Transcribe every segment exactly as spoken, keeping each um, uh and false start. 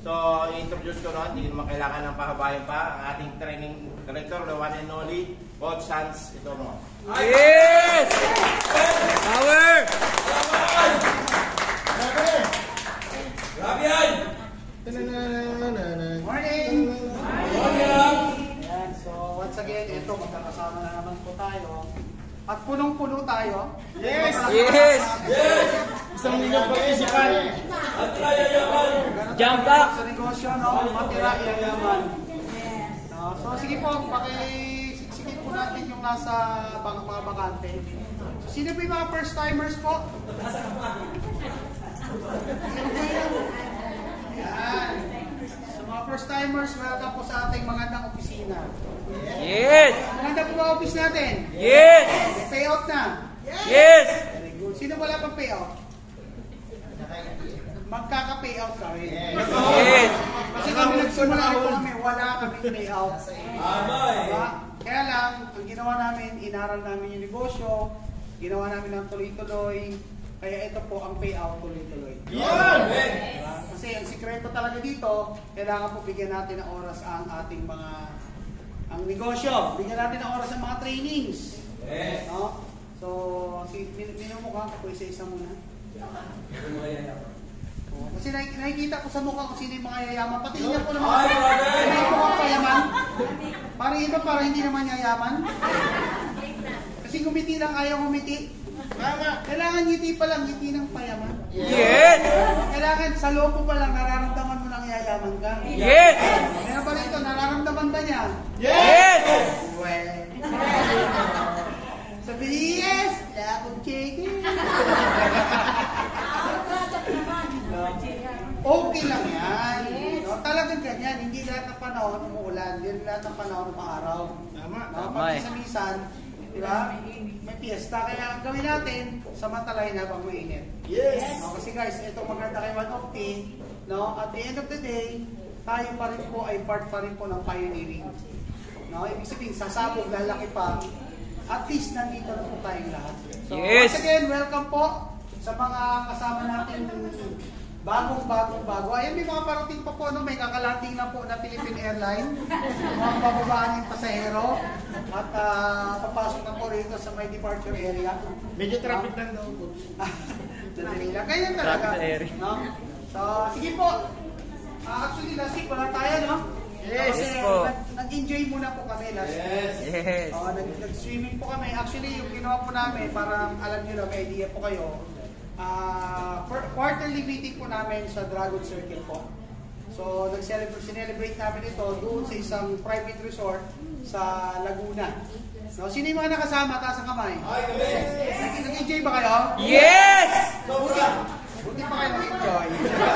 So, i-introduce ko noon, hindi naman kailangan ng pahabayan pa, ang ating training director, the one and only, Coach Sans. Ito mo. Yes! Power! Grabe yan! Morning! Morning! Ayan, so once again, ito, magkakasama na naman po tayo. At punong-puno tayo. Yes! Yes! Yes! Isang milyong partisipan. At yayaman! Jump back! Sa negosyo, no? Matira, yayaman. No? So sige po, pakisiksikin po natin yung nasa bang mga bakante. So, sino po yung mga first timers po? Ayan. So mga first timers, welcome po sa ating magandang opisina. Yes! Maganda po ba office natin? Yes! May payout na? Yes! Very good. Sino wala pang payout? Magkaka-payout kami. Yes! Kasi kami nagsimula ito kami, wala kami payout. Tama eh! Diba? Kaya lang, ang ginawa namin, inaral namin yung negosyo, ginawa namin ng tuloy-tuloy, kaya ito po ang payout tuloy-tuloy. Yan! Diba? Kasi ang sikreto talaga dito, kailangan po bigyan natin ng oras ang ating mga ang negosyo. Bigyan natin ng oras ang mga trainings. Yes! No? So, si, min minumukha ko po isa-isa muna. Oh, kasi nak nakikita ko sa mukha kung sino yung mga yayaman. Pati niya po naman. Ay, brother! Hindi po ako payaman. Parang iba, parang hindi naman yayaman. Kasi gumiti lang, ayaw gumiti. Kailangan ngiti pa lang, ngiti ng payaman. Yes! Kailangan sa loob pa lang, nararamdaman mo ng yayaman ka. Yes! Meron pa rito, nararamdaman ba niya? Yes! Well, sabi, yes! Wala akong chicken. Okay lang yan. No, talagang ganyan. Hindi lahat ng panahon umuulan. Hindi lahat ng panahon umaraw. Tama. No, pag sa misan, di ba? May piyesta. Kaya ang gawin natin, samantalay na habang mainit. Yes! No, kasi guys, ito maganda kay One Opti. No, at the end of the day, tayo pa rin po ay part pa rin po ng pioneering. No, ibig sabihin, sasabog, lalaki pa. At least nandito na po tayong lahat. So, Yes! once again, welcome po sa mga kasama natin bagong-bagong-bago. Ayan, may mga parating pa po, no? May kakalating na po na Philippine Airlines. Mga bababaan yung pasahero. At uh, papasok na po rito sa may departure area. Medyo traffic lang daw. Dali lang. Ganyan talaga. Traffic area. No? So, sige po. Uh, actually, last week wala tayo, no? Yes, Kasi po. nag-enjoy muna po kami last week. Yes! Oh, nag-swimming po kami. Actually, yung ginawa po namin, parang alam nyo na, may idea po kayo. Uh, quarterly meeting po namin sa Dragon Circle po. So, nag-celebrate namin ito doon sa isang private resort sa Laguna. No, sino yung mga nakasama? Taas ang kamay. Ay, kami! Nag-enjoy ba kayo? Yes! Sobra! Buti pa kayo nag-enjoy.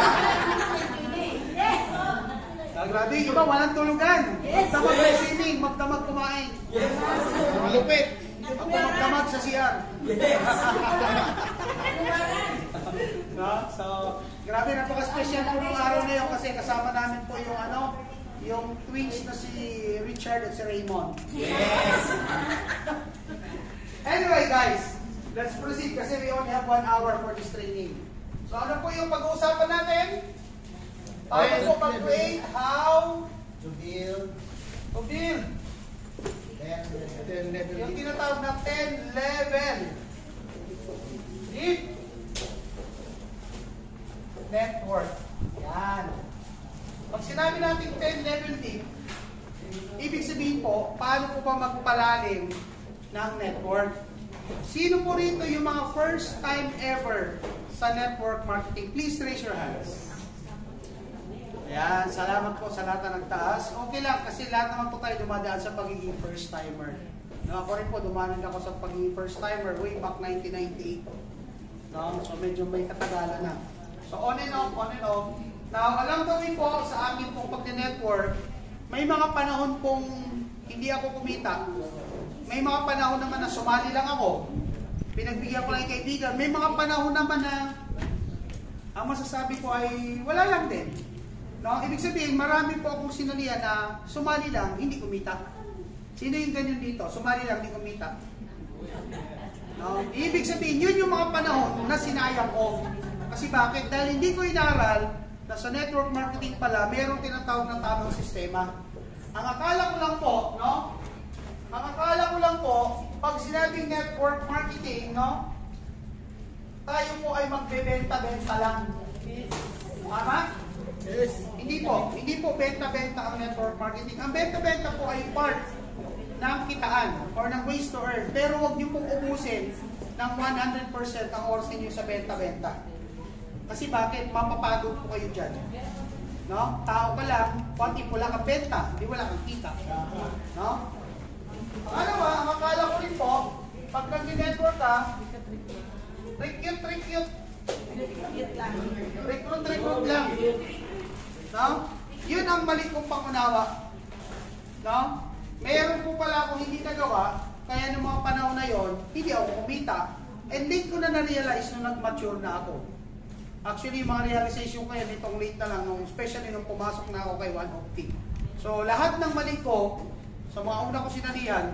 Ah, grabe, iba walang tulugan. Magdamag yes. Swimming, magdamag kumain. Yes! Malupit. Magdamag sa C R. Yes! No? So, grabe, napaka-special po ng araw na yun kasi kasama namin po yung ano, yung twins na si Richard at si Raymond. Yes! Anyway guys, let's proceed kasi we only have one hour for this training. So ano po yung pag-uusapan natin? Paano po mag-create? How? To build. To build. ten level. Yung tinatawag na ten level. Deep network. Yan. Pag sinabi natin ten level deep, ibig sabihin po, paano po ba magpalalim ng network? Sino po rito yung mga first time ever sa network marketing? Please raise your hands. Ayan, salamat po sa lahat na nagtaas. Okay lang, kasi lahat naman po tayo dumadaan sa pagiging first timer. No, ako rin po, dumanan ako sa pagiging first timer way back nineteen ninety-eight. No, so medyo may katagalan na. So on and off, on and off. Now, alam gawin po sa amin pong pag-network, may mga panahon pong hindi ako kumita. May mga panahon naman na sumali lang ako. Pinagbigyan ko lang yung kaibigan. May mga panahon naman na ang masasabi ko ay wala lang din. No? Ibig sabihin, marami po akong sinalihan na sumali lang, hindi kumita. Sino yung ganyan dito? Sumali lang, hindi kumita. No? Ibig sabihin, yun yung mga panahon na sinayang ko. Kasi bakit? Dahil hindi ko inaral na sa network marketing pala, mayroong tinatawag na tamang sistema. Ang akala ko lang po, no? Ang akala ko lang po, pag sinabing network marketing, no? Tayo po ay magbebenta-benta lang. Tama? Yes. Hindi po. Hindi po benta-benta ang network marketing. Ang benta-benta po ay part ng kitaan or ng ways to earn. Pero huwag niyo pong ubusin ng one hundred percent ang oras niyo sa benta-benta. Kasi bakit? Mapapagod po kayo dyan. No? Tao ka lang, konti po lang ang benta, hindi wala kang kita. No? Pangalawa, ang akala ko rin po, pag nag-network ka, recruit, recruit. Recruit, recruit lang. No? Yun ang mali kong pangunawa. No? Mayroon po pala akong hindi nagawa, kaya noong mga panahon na yon, hindi ako kumita. And late ko na na-realize nung nag-mature na ako. Actually, mga realization ko yan, itong late na lang, nung, especially nung pumasok na ako kay One Optic. So, lahat ng mali ko, sa mga una ko sinanihan,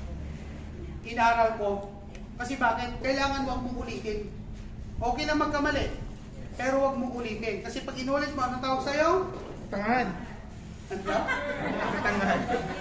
inaral ko. Kasi bakit? Kailangan huwag mong ulitin. Okay na magkamali, pero huwag mong ulitin. Kasi pag inulit mo, anong tawag sa'yo? Tangan. Ano ba? Tangan.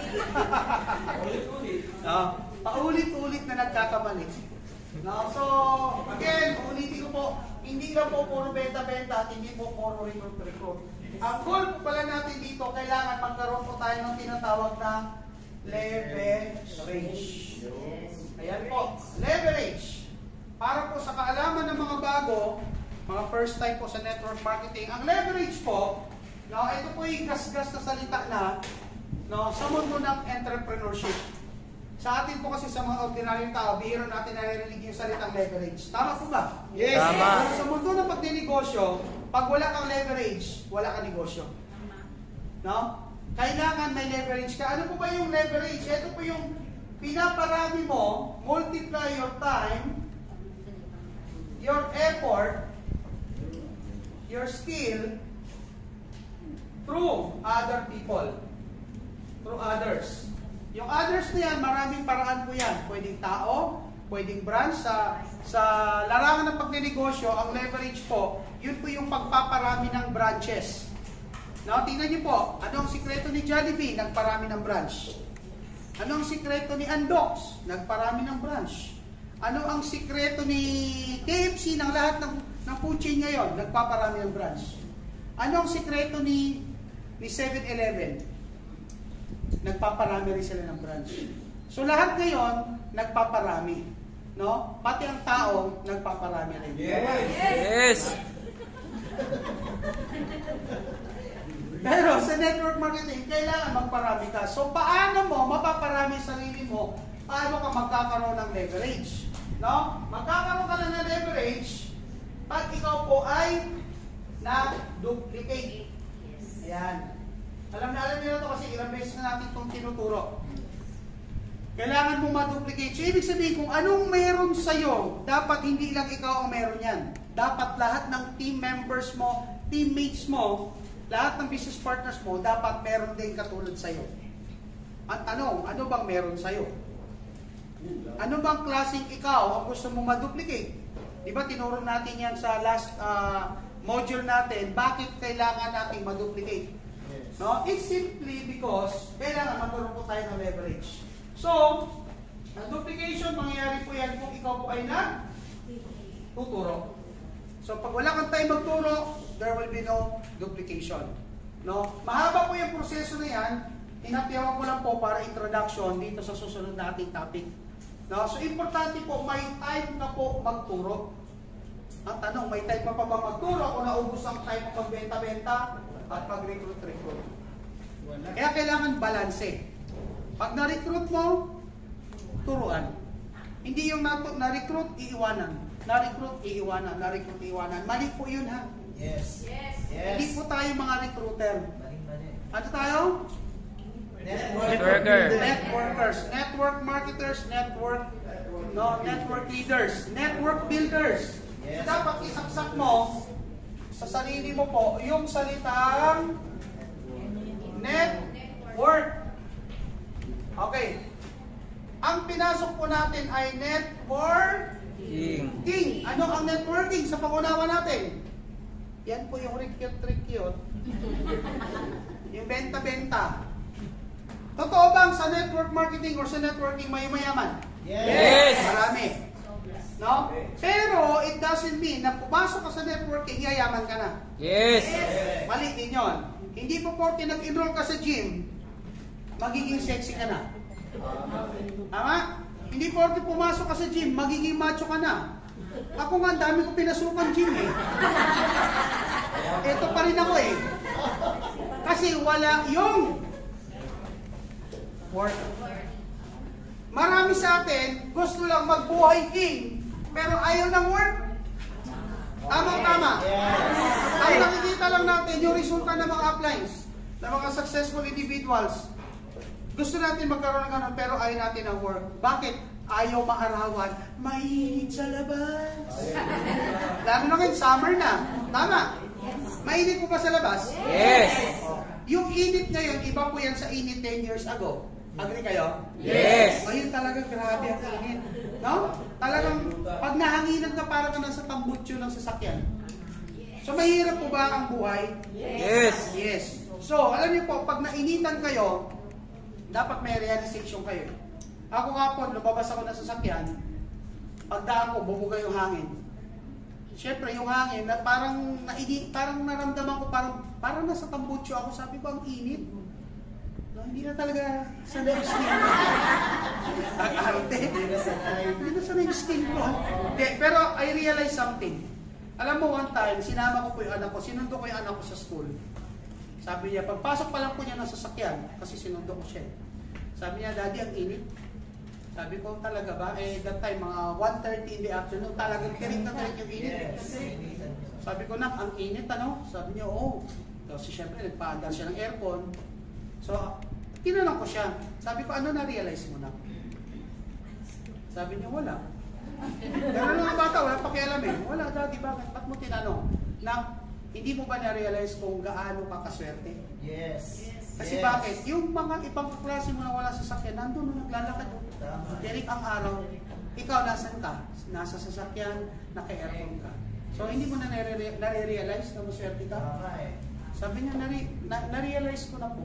Ulit-ulit. No, paulit-ulit na nagkakamali. No, so, again, ulitin ko po, hindi lang po puro benta-benta at hindi po puro recruit-recruit. Ang goal po pala natin dito, kailangan magkaroon po tayo ng tinatawag na leverage. Ayan po, leverage. Para po sa kaalaman ng mga bago, mga first time po sa network marketing, ang leverage po, no, ito po yung gas-gas na salita na no, sa mundo ng entrepreneurship. Sa atin po kasi sa mga ordinaryong tao, bihira natin naririnig yung salitang leverage. Tama po ba? Yes. Tama. Pero sa mundo ng pagdinegosyo, pag wala kang leverage, wala kang negosyo. No? Kailangan may leverage ka. Ano po ba yung leverage? Ito po yung pinaparami mo, multiply your time, your effort, your skill, through other people. Through others. Yung others na yan, maraming paraan po yan. Pwedeng tao, pwedeng branch. Sa, sa larangan ng pagnenegosyo, ang leverage po, yun po yung pagpaparami ng branches. Now, tingnan niyo po, ano ang sikreto ni Jollibee? Nagparami ng branch. Ano ang sikreto ni Andox? Nagparami ng branch. Ano ang sikreto ni K F C ng lahat ng, ng food chain ngayon? Nagpaparami ng branch. Ano ang sikreto ni, ni seven eleven? Nagpaparami rin sila ng branch. So lahat ngayon, nagpaparami. No? Pati ang tao, nagpaparami rin. Yes. Yes. Pero sa network marketing, kailangan magparami ka. So paano mo mapaparami ang sarili mo? Paano ka magkakaroon ng leverage? No? Magkakaroon ka na ng leverage pag ikaw po ay na-duplicate. Ayan. Alam na alam niyo na ito kasi ilang beses na natin itong tinuturo. Kailangan mo ma-duplicate. So, ibig sabihin, kung anong meron sa'yo, dapat hindi lang ikaw ang meron yan. Dapat lahat ng team members mo, teammates mo, lahat ng business partners mo, dapat meron din katulad sa'yo. Ang tanong, ano bang meron sa'yo? Ano bang klaseng ikaw ang gusto mo ma-duplicate? Di ba tinuro natin yan sa last uh, module natin, bakit kailangan natin ma-duplicate? No? It's simply because kailangan magkaroon po tayo ng leverage. So, ang duplication, mangyayari po yan kung ikaw po ay nag-tuturo. So, pag wala kang time magturo, there will be no duplication. No? Mahaba po yung proseso na yan. Inapyawan ko lang po para introduction dito sa susunod na ating topic. No? So, importante po, may time na po magturo. Ang tanong, may time pa pa ba magturo kung naubos ang time ng pagbenta-benta at pag-recruit-recruit? Kaya kailangan balanse. Pag na-recruit mo, turuan. Hindi yung na-recruit, iiwanan. Na-recruit, iiwanan. Na-recruit, iiwanan. Mali po yun, ha? Yes. Yes. Hindi po tayo mga recruiter. Ano tayo? Networker. Networkers. Network marketers. Network no, network leaders. Network builders. So dapat isaksak mo sa sarili mo po yung salitang network. Okay. Ang pinasok po natin ay networking. King. Ano ang networking sa pangunawa natin? Yan po yung rekyot-rekyot. Yung benta-benta. Totoo bang sa network marketing or sa networking may mayaman? Yes! Marami. No? Pero it doesn't mean na pumasok ka sa networking, yayaman ka na. Yes! Mali din yun. Hindi po porke nag-enroll ka sa gym, magiging sexy ka na. Tama? Hindi porke pumasok ka sa gym, magiging macho ka na. Ako nga, ang dami ko pinasukan gym eh. Ito pa rin ako eh. Kasi wala yung work. Marami sa atin, gusto lang magbuhay king, pero ayaw ng work. Tama-tama. Ang nakikita lang natin, yung resulta ng mga uplines, ng mga successful individuals. Gusto natin magkaroon ng ganun, pero ayaw natin ng work. Bakit? Ayaw maarawan. Mainit sa labas. Lalo na ngayon, summer na. Tama? Mainit po ba sa labas? Yes! Yung init ngayon, iba po yan sa init ten years ago. Agree kayo? Yes! Ngayon talaga grabe ang init. No? Talagang pag nahanginan ka, para ka nasa tambutso ng sasakyan. So mahirap po ba ang buhay? Yes! Yes. So, alam niyo po, pag nainitan kayo, dapat may realization kayo. Ako nga po, lumabas ako ng sasakyan, pagdaan ko, bumuga yung hangin. Siyempre, yung hangin, na parang, naini, parang naramdaman ko, parang, parang nasa tambutso ako, sabi ko, ang init. No, hindi na talaga sanay yung skin ko. Ang arte. Hindi na sanay yung skin ko. Hindi, pero I realized something. Alam mo, one time, sinama ko po yung anak ko, sinundo ko yung anak ko sa school. Sabi niya, pagpasok pa lang po niya ng sasakyan, kasi sinundo ko siya. Sabi niya, Daddy, ang init. Sabi ko, talaga ba? Eh, that time, mga one thirty in the afternoon, talagang tirik na tirik yung init. Sabi ko, Nak, ang init, ano? Sabi niya, oo. Kasi syempre, nagpaandar siya ng aircon. So, tinanong ko siya. Sabi ko, ano na-realize mo, Nak? Sabi niya, wala. Pero mga bata, wala pakialam eh. Wala, Daddy, bakit? Ba't mo tinanong? Nak, hindi mo ba na-realize kung gaano ka kaswerte? Yes! Kasi Yes. bakit? Yung mga ibang klase mo na wala sa sasakyan, nandun na naglalakad. Derek ang araw, ikaw nasan ka? Nasa sasakyan, naka-aircon ka. So hindi mo na nare- nare-realize na maswerte ka? Sabi niya, nare- na- na-realize ko na po.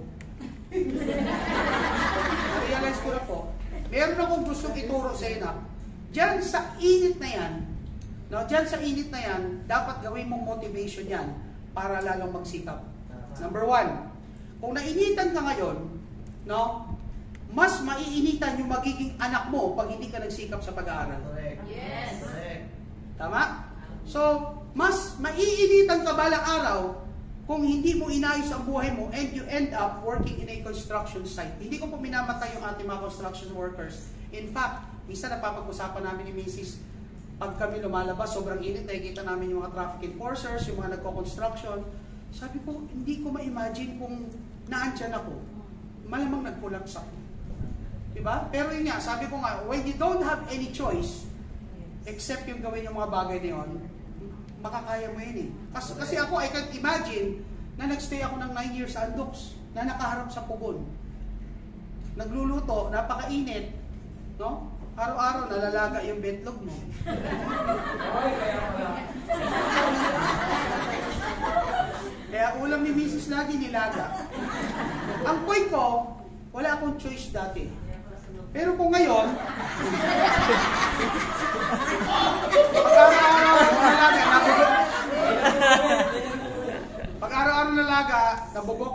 Na-realize ko na po. Meron akong gustong ituro sa ina. Diyan sa init na yan, no, diyan sa init na yan, dapat gawin mong motivation yan para lalong magsikap. Number one, kung nainitan ka ngayon, no, mas maiinitan yung magiging anak mo pag hindi ka nagsikap sa pag-aaral. Yes. Tama? So, mas maiinitan ka balang araw kung hindi mo inayos ang buhay mo and you end up working in a construction site. Hindi ko po minamatay yung ating mga construction workers. In fact, minsan napapag-usapan namin ni Missus pag kami lumalabas, sobrang init, nakikita namin yung mga traffic enforcers, yung mga nagko-construction. Sabi ko, hindi ko ma-imagine kung naandyan ako. Malamang nag-collapse ako. Diba? Pero yun nga, sabi ko nga, when you don't have any choice, except yung gawin yung mga bagay na yun, makakaya mo yun eh. Kasi, kasi ako, I can't imagine na nagstay ako ng nine years sa Andox, na nakaharap sa pugon. Nagluluto, napakainit, no? Araw-araw nalalaga yung betlog mo. Kaya ulam ni Missus lagi nilaga. Ang point ko, wala akong choice dati. Pero kung ngayon, pag-araw-araw nalaga, nabubok. Pag-araw-araw nalaga, nabubok.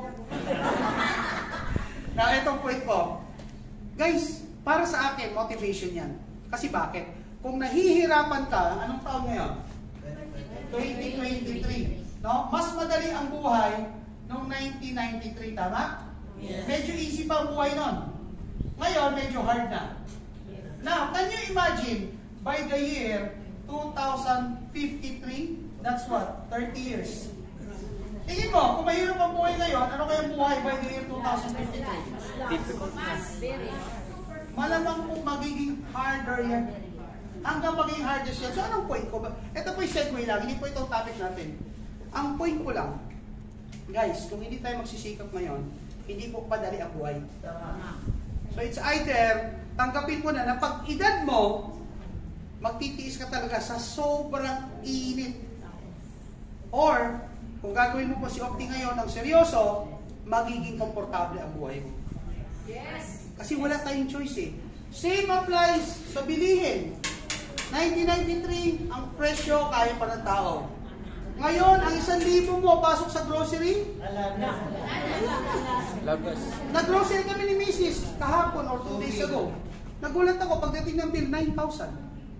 Na itong point ko, guys, para sa akin, motivation yan. Kasi bakit? Kung nahihirapan ka, anong taon ngayon? twenty twenty-three. No? Mas madali ang buhay noong nineteen ninety-three, tama? Yes. Medyo easy pa ang buhay nun. Ngayon, medyo hard na. Now, can you imagine, by the year two thousand fifty-three, that's what? thirty years. Tingin mo, kung mahirap ang buhay ngayon, ano kaya buhay by the year two thousand fifty-three? Difficult na. Malamang kung magiging harder yan. Hanggang magiging hardest yan. So anong point ko ba? Ito po yung segue lang, hindi po itong topic natin. Ang point ko lang, guys, kung hindi tayo magsisikap ngayon, hindi po padali ang buhay. So it's either, tanggapin mo na na pag edad mo, magtitiis ka talaga sa sobrang init. Or, kung gagawin mo po si Opti ngayon ng seryoso, magiging komportable ang buhay mo. Yes. Kasi wala tayong choice eh. Same applies sa bilihin. nineteen ninety-three, ang presyo kaya pa ng tao. Ngayon, ang isang libo mo pasok sa grocery, Lagos. nag-grocery kami ni Missus kahapon or two days ago. Nagulat ako pagdating ng bill, nine thousand.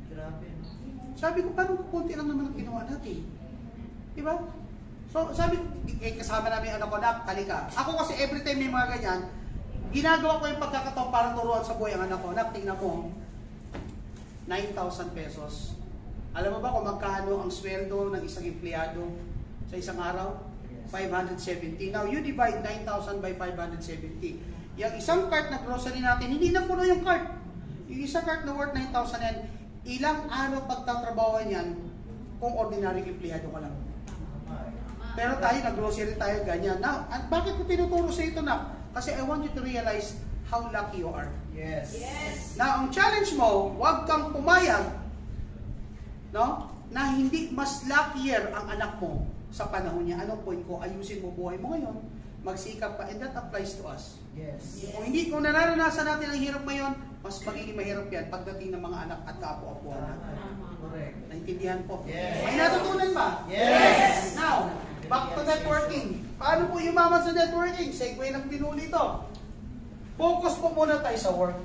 Sabi ko, parang kunti lang naman ang ginawa natin. Diba? So, sabi, eh, kasama namin yung anak ko, nak, kalika. Ako kasi every time may mga ganyan, ginagawa ko yung pagkakataon parang turuan sa buhay ang anak ko. Nak, tingnan mo, nine thousand pesos. Alam mo ba kung magkano ang sweldo ng isang empleyado sa isang araw? five hundred seventy. Now, you divide nine thousand by five hundred seventy. Yung isang cart na grocery natin, hindi na puno yung cart. Yung isang cart na worth nine thousand yan, ilang araw pagtatrabaho yan kung ordinary empleyado ka lang. Pero tayo, nag-grocery tayo ganyan. Now, at bakit ko tinuturo sa ito na? Kasi I want you to realize how lucky you are. Yes. Yes. Na ang challenge mo, huwag kang pumayag, no? Na hindi mas luckier ang anak mo sa panahon niya. Anong point ko? Ayusin mo buhay mo ngayon, magsikap ka, and that applies to us. Yes. Kung hindi, kung nararanasan natin ang hirap ngayon, mas magiging mahirap yan pagdating ng mga anak at kaapo-apuan natin. Correct. Naintindihan po? Yes. May natutunan ba? Yes. Now, back to networking. Paano po yumaman sa networking? Segue ng pinuli ito. Focus po muna tayo sa work.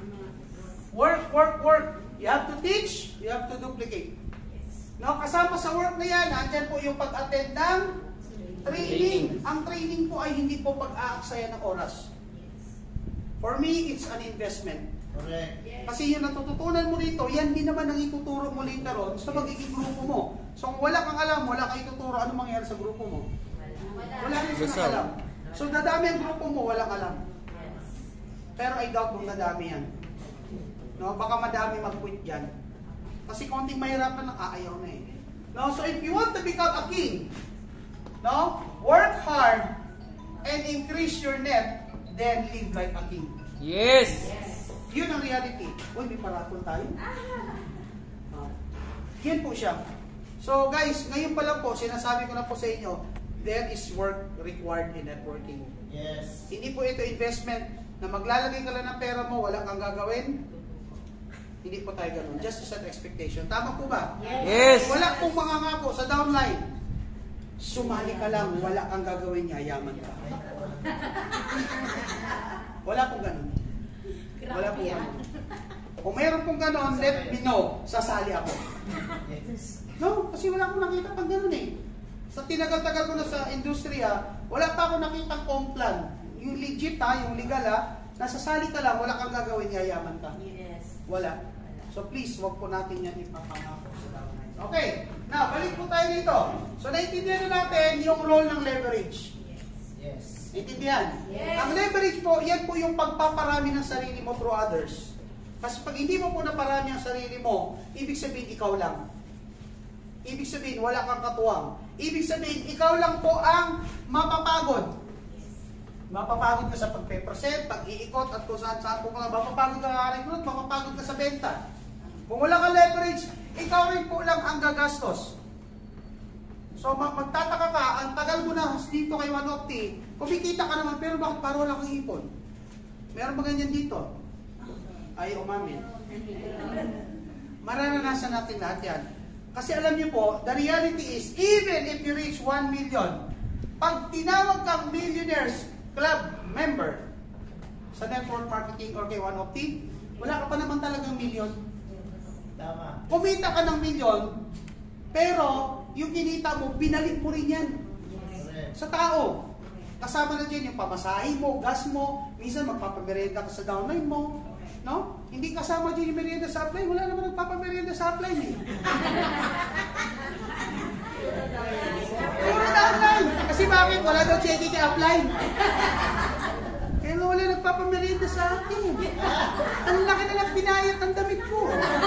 Work, work, work. You have to teach, you have to duplicate. No, kasama sa work na yan, andyan po yung pag-attend ng training. Ang training po ay hindi po pag-aaksaya ng oras. For me, it's an investment. Correct. Kasi yung natututunan mo rito, yan din naman ang ituturo mo later on sa magiging grupo mo. So kung wala kang alam, wala kang ituturo, ano mangyayari sa grupo mo? Wala rin silang Gusto. alam. So dadami ang grupo mo, walang alam. Pero I doubt kung dadami yan. No, baka madami mag-quit yan. Kasi konting mahirapan lang, aayaw na eh. No, so if you want to become a king, no, work hard and increase your net, then live like a king. Yes. Yun ang reality. Uy, may paraton tayo. Ah. Yan po siya. So guys, ngayon pa lang po, sinasabi ko na po sa inyo, there is work required in networking. Yes. Hindi po ito investment na maglalagay ka lang ng pera mo, wala kang gagawin. Hindi po tayo ganun. Just to set expectation. Tama po ba? Yes. Wala pong mga ngako sa downline. Sumali ka lang, wala kang gagawin, yayaman ka. Wala pong ganun. Wala pong ganun. Kung meron pong ganun, let me know. Sasali ako. No, kasi wala akong nakita pag ganun eh. Sa tinagal-tagal ko na sa industriya, wala pa ako nakitang complan. Yung legit ha, yung legal ha, nasasali ka lang, wala kang gagawin, yayaman ka. Yes. Wala. So please, wag po natin yan ipapangako sa downline. Okay, now, balik po tayo dito. So naintindihan na natin yung role ng leverage. Yes. Naintindihan? Yes. Ang leverage po, yan po yung pagpaparami ng sarili mo through others. Kasi pag hindi mo po naparami ang sarili mo, ibig sabihin ikaw lang. Ibig sabihin wala kang katuwang. Ibig sabihin ikaw lang po ang mapapagod. Mapapagod ka sa pagpe-present, pag-iikot at kung saan-saan po ka lang. Mapapagod ka ka-recruit, mapapagod ka sa benta. Kung wala kang leverage, ikaw rin po lang ang gagastos. So magtataka ka, ang tagal mo na dito kay One Opti, kumikita ka naman, pero bakit parang wala kang ipon? Meron ba ganyan dito? Ay, umamin. Mararanasan natin lahat yan. Kasi alam niyo po, the reality is, even if you reach one million, pag tinawag kang Millionaires Club member sa network marketing or kay One Opti, wala ka pa naman talagang million. Tama. Kumita ka ng milyon, pero yung kinita mo, binalik mo rin yan Correct. sa tao. Kasama na dyan yung pamasahe mo, gas mo, minsan magpapamerenda ka sa downline mo. No? Hindi kasama dyan yung merienda sa upline. Wala naman nagpapamerienda sa upline eh. Puro downline. Kasi bakit? Wala daw checking kay upline. Kaya nga wala nagpapamerienda sa akin. Ang laki na lang binayat ng damit ko.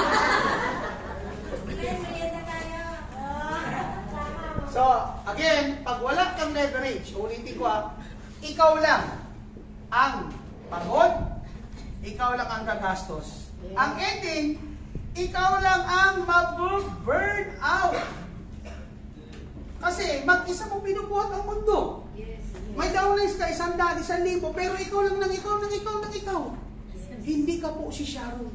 So, again, pag wala kang leverage, ulitin ko ah, ikaw lang ang pagod, ikaw lang ang gagastos. Ang ending, ikaw lang ang mag-burn out. Kasi mag-isa mo binubuhat ang mundo. May downlines ka, isang daan, isang libo, pero ikaw lang ng ikaw, ng ikaw, ng ikaw. Hindi ka po si Sharon.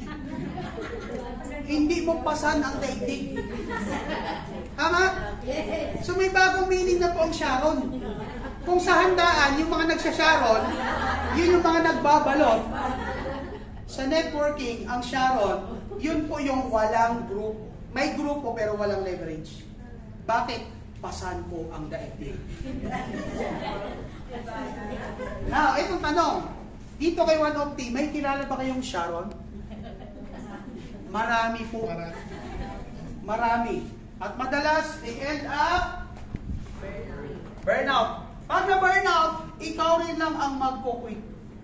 Hindi mo pasan ang daigdig. Tama? So may bagong meaning na po ang Sharon. Kung sa handaan, yung mga nagsasharon, yun yung mga nagbabalot. Sa networking, ang Sharon, yun po yung walang group. May grupo pero walang leverage. Bakit? Pasan po ang daigdig. Now, itong tanong. Dito kay One of T, may kilala ba kayong Sharon? Marami po. Marami. At madalas, they end up burnout. Pag na-burnout, ikaw rin lang ang magpo-quit.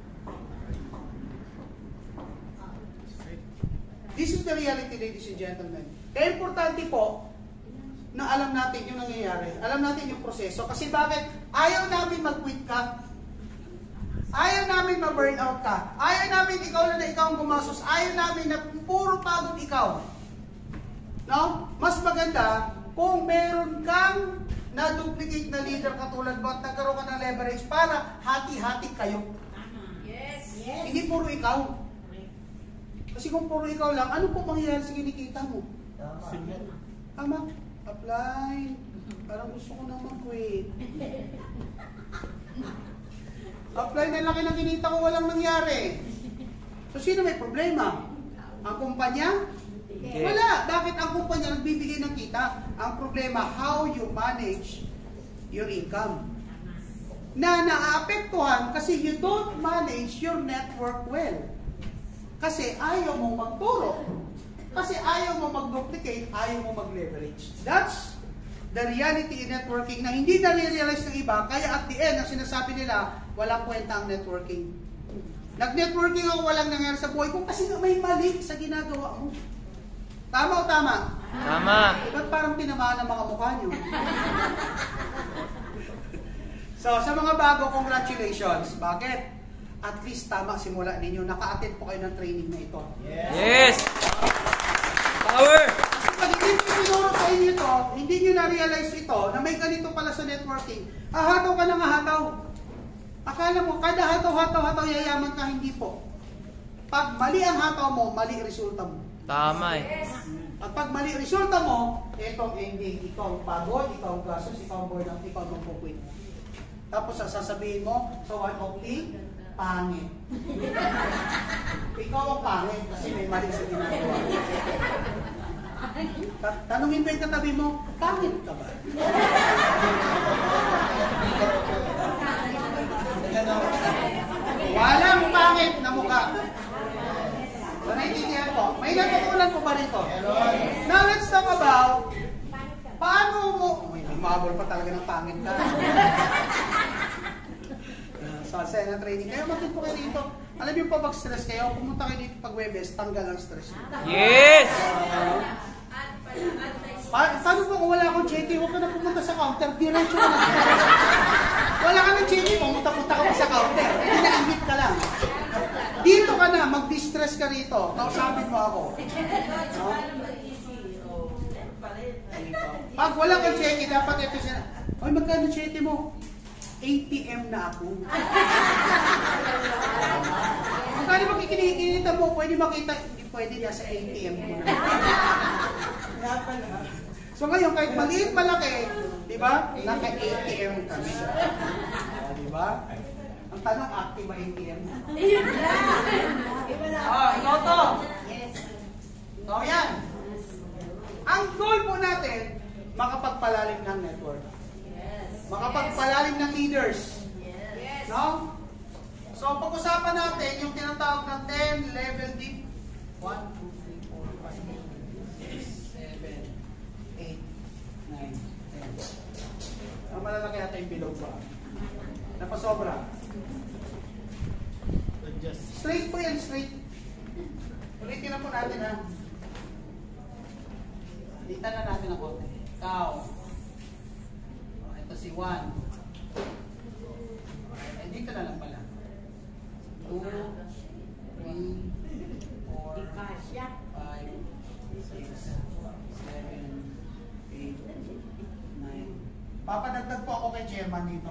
This is the reality, ladies and gentlemen. Kaya importante po na alam natin yung nangyayari. Alam natin yung proseso. Kasi bakit? Ayaw namin mag-quit ka. Ayaw namin ma-burnout ka. Ayaw namin ikaw na na ikaw ang gumasos. Ayaw namin na puro pagod ikaw. No? Mas maganda kung meron kang na-duplicate na leader katulad mo at nagkaroon ka ng leverage para hati-hati kayo. Yes. Yes. Hindi puro ikaw. Kasi kung puro ikaw lang, ano po mangyayari sa kinikita mo? Tama. Tama. Apply. Parang gusto ko nang mag-quit. Apply na laki ng kinita ko, walang nangyari. So, sino may problema? Ang kumpanya? Wala. Bakit ang kumpanya nagbibigay ng kita? Ang problema, how you manage your income. Na naaapektuhan kasi you don't manage your network well. Kasi ayaw mo magturo. Kasi ayaw mo mag-duplicate, ayaw mo mag-leverage. That's the reality in networking na hindi na-realize ng iba. Kaya at the end, ang sinasabi nila, walang kwenta ang networking. Nag-networking ako, walang nangyari sa buhay ko kasi may mali sa ginagawa mo. Tama o tama? Tama. Ba't parang tinamaan ang mga mukha nyo? So, sa mga bago, congratulations. Bakit? At least tama simula ninyo. Naka-attend po kayo ng training na ito. Yes. Power. Kasi pag hindi nyo sinuro sa inyo ito, hindi nyo na-realize ito, na may ganito pala sa networking, hahataw ka ng hahataw. Akala mo, kada hataw-hataw-hataw yayaman ka, hindi po. Pag mali ang hataw mo, mali resulta mo. Tama eh. At pag mali resulta mo, itong ending, ikaw ang pagod, ikaw ang gastos, ikaw ang burnout, ikaw ang magpupuit. Tapos sasabihin mo, so I'm okay, pangit. Ikaw ang pangit kasi may mali sa ginagawa. Ta- Tanungin mo yung katabi mo, pangit ka ba? Walang pangit na mukha. So, naiintindihan ko. May natutunan po ba rito? Now, let's talk about paano mo... May umabol pa talaga ng pangit ka. So, sa na training. Kaya maging po kayo dito. Alam niyo pa pag-stress kayo, pumunta kayo dito pag Webes, tanggal ang stress. Yes. Pa paano po kung wala akong cheque, huwag ka na pumunta sa counter, diretso ka na. Wala ka ng cheque, pumunta-punta ka pa sa counter. Hindi na-invit ka lang. Dito ka na, mag-distress ka rito. Kausapin mo ako. No? Pag wala kang cheque, dapat ito siya. Ay, magkano cheque mo? A T M na ako. Magkano makikinikita mo? Pwede makita, hindi pwede niya sa A T M mo na. Kaya pala. So ngayon, kahit maliit malaki, di ba? Naka-A T M kami. Uh, di ba? Ang tanong, active ba A T M? Ah, ikaw to. So yan. Ang goal po natin, makapagpalalim ng network. Makapagpalalim ng leaders. No? So, pag-usapan natin yung tinatawag na ten level deep. one, two, three, four, five, six, seven, eight, nine, ten. Ang malalaki yata yung bilog ba? Napasobra. Straight po yan, straight. Ulitin na po natin ha. Litan na natin ang konti. Ikaw. Ito si one. Eh, dito na lang pala. two, three, four, five, six, seven, eight, nine, tayo chairman dito.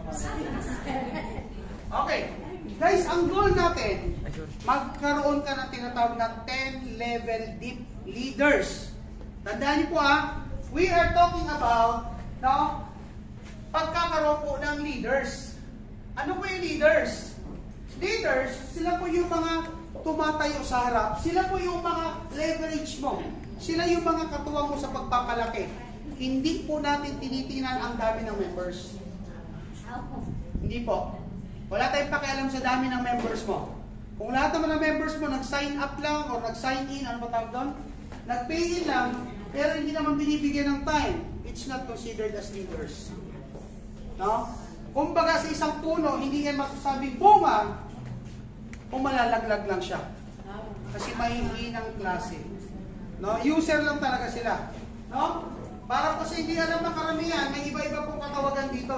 Okay. Guys, ang goal natin, magkaroon ka ng tinatawag na ten level deep leaders. Tandaan niyo po ah, we are talking about, no, pagkakaroon po ng leaders. Ano po yung leaders? Leaders, sila po yung mga tumatayo sa harap. Sila po yung mga leverage mo. Sila yung mga katuwang mo sa pagpapalaki. Hindi po natin tinitingnan ang dami ng members. Hindi po. Wala tayong pakialam sa dami ng members mo. Kung lahat naman ng members mo nag-sign up lang or nag-sign in, ano ba tawag doon? Nag-pay in lang, pero hindi naman binibigyan ng time. It's not considered as leaders. No? Kumbaga sa isang puno, hindi yan masasabing bunga kung malalaglag lang siya. Kasi mahihinang klase. No? User lang talaga sila. No? Para kasi hindi alam ng karamihan, may iba-iba pong katawagan dito.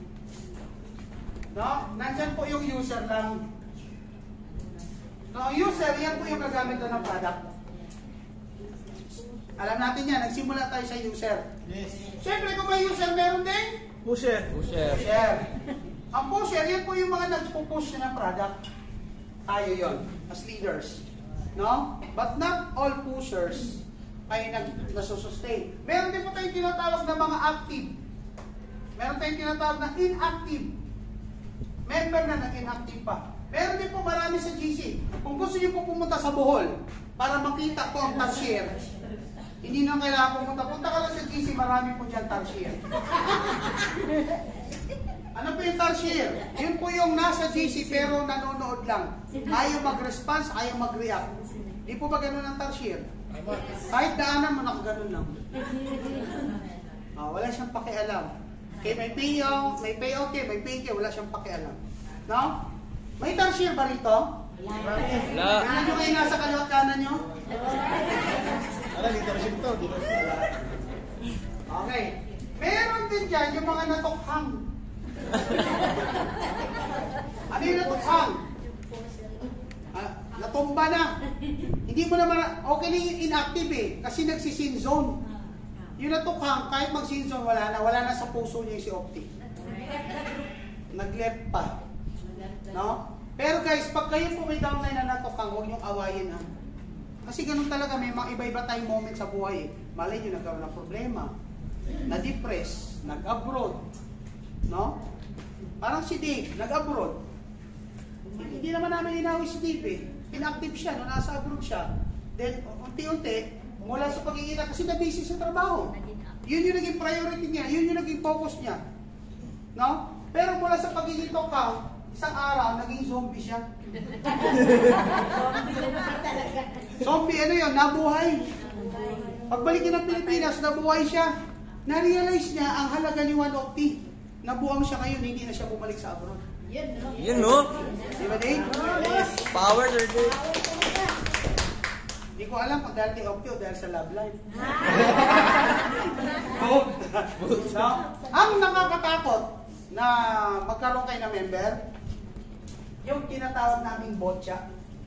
No? Nandyan po yung user lang. No, user, yan po yung gagamit doon ng product. Alam natin yan, nagsimula tayo sa user. Yes. Siyempre, kung may user, meron din Pusher. Pusher. pusher. Ang pusher, yan po yung mga nagpo-push na ng product. Tayo yon as leaders. No? But not all pushers ay nag nasusustain. Meron din po tayong tinatawag na mga active. Meron tayong tinatawag na inactive. Member na nag-inactive pa. Meron din po marami sa G C. Kung gusto niyo po pumunta sa Bohol para makita po ang tarsier, hindi na kailangan pumunta. Punta ka lang sa G C, marami po dyan tarsier. Ano po yung tarsier? Yun po yung nasa G C pero nanonood lang. Ayaw mag-response, ayaw mag-react. Di po ba ganun ang tarsier? Kahit daanan mo, nakaganon lang. Oh, wala siyang pakialam. Okay, may pay, oh, may pay okay, may pay okay, wala siyang pakialam. No? May tarsier ba rito? Wala. Tingnan nyo kayo nasa kaliwat kanan nyo? Ala, dito na siya dito. Dito. Okay. Meron din dyan yung mga natukhang. Ano yung natukhang? Ah, natumba na. Hindi mo naman, okay na yung inactive eh, kasi nagsisin zone. Yung natukhang, kahit mag-sin zone, wala na, wala na sa puso niya yung si Opti. Nag-left pa. No? Pero guys, pag kayo po may downline na natukhang, huwag niyong awayin ha. Kasi ganun talaga, may mga iba-iba tayong moment sa buhay eh. Malay nyo, nagkaroon ng problema, na-depress, nag-abroad. No? Parang si Dave, nag-abroad. Hindi naman namin inawi si Dave eh. Inactive siya, no? Nasa abroad siya. Then, unti-unti, mula sa pagkikita, kasi na-busy sa trabaho. Yun yung naging priority niya, yun yung naging focus niya. No? Pero mula sa pagkikita ka, isang araw, naging zombie siya. Zombie, ano yun? Nabuhay. Pagbalik niya ng Pilipinas, nabuhay siya. Na-realize niya ang halaga ni one of T. Nabuang siya ngayon, hindi na siya bumalik sa abroad. Yun no? Di ba, Dave? Power, sir Dave. Hindi ko alam kung dahil kay Opti o dahil sa love life. No? Ang nakakatakot na magkaroon kayo ng member, yung tinatawag naming botcha.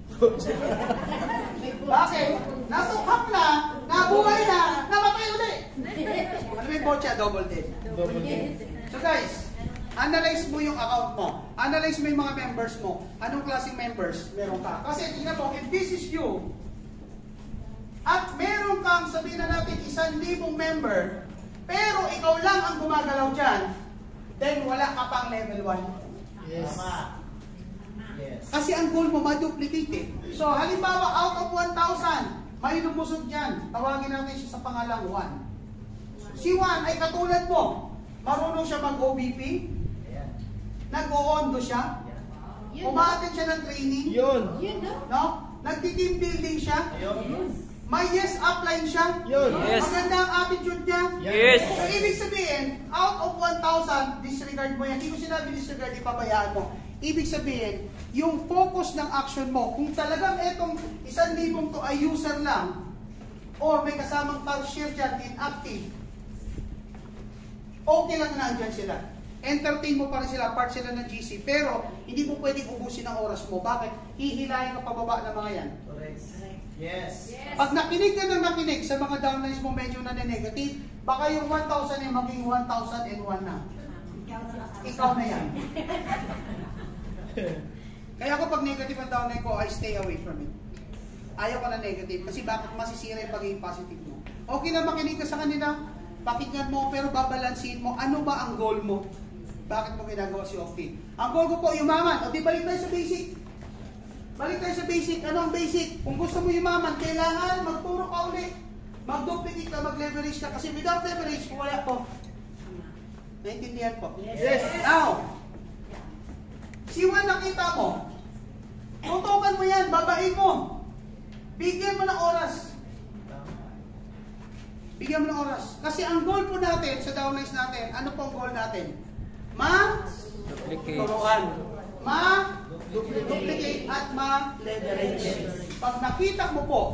Bakit? Nasukhap na, nabuhay na, namatay ulit. Ano yung botcha? Double dead. Double din. So guys, analyze mo yung account mo. Analyze mo yung mga members mo. Anong klaseng members meron ka? Kasi tingnan mo, if this is you, at meron kang, sabihin na natin, isang libong member, pero ikaw lang ang gumagalaw dyan, then wala ka pang level one. Yes. Yes. Kasi ang goal mo, ma-duplicate eh. So, halimbawa, out of one thousand, may lumusog dyan. Tawagin natin siya sa pangalang one. Si one ay katulad mo. Marunong siya mag-O B P, Ayan. nag-o-ondo siya, umaattend siya ng training, Yun. no? Nagti-team building siya, Yun. may yes upline siya, Yun. Yes. maganda ang attitude niya. Yes. So, ibig sabihin, out of one thousand, disregard mo yan. Hindi ko sinabi disregard, ipabayaan mo. Ibig sabihin, yung focus ng action mo, kung talagang etong isang libong to ay user lang, or may kasamang tarsier dyan, inactive, okay lang na andyan sila. Entertain mo pa rin sila, part sila ng G C, pero hindi mo pwedeng ubusin ang oras mo. Bakit? Hihilahin ka pababa ng mga yan. Correct. Yes. Pag nakinig ka ng nakinig sa mga downlines mo medyo na negative, baka yung one thousand ay maging one thousand one na. ikaw na yan. Kaya ako pag negative ang downline ko, I stay away from it. Ayaw ko na negative kasi bakit masisira yung pagiging positive mo. Okay na makinig ka sa kanila, pakinggan mo, pero babalansin mo, ano ba ang goal mo? Bakit mo ginagawa si Opti? Ang goal ko po, yumaman. O di balik tayo sa basic. Balik tayo sa basic. Ano ang basic? Kung gusto mo yumaman, kailangan magturo ka ulit. Mag-duplicate ka, mag-leverage ka. Kasi without leverage, wala po. Naintindihan po? Yes. Now, si Juan nakita mo, tutukan mo yan, babain mo. Bigyan mo ng oras. Bigyan mo ng oras. Kasi ang goal po natin sa downlines natin, ano po ang goal natin? Duplicate. Ma-turuan. Ma-duplicate at ma-leverage. Pag nakita mo po,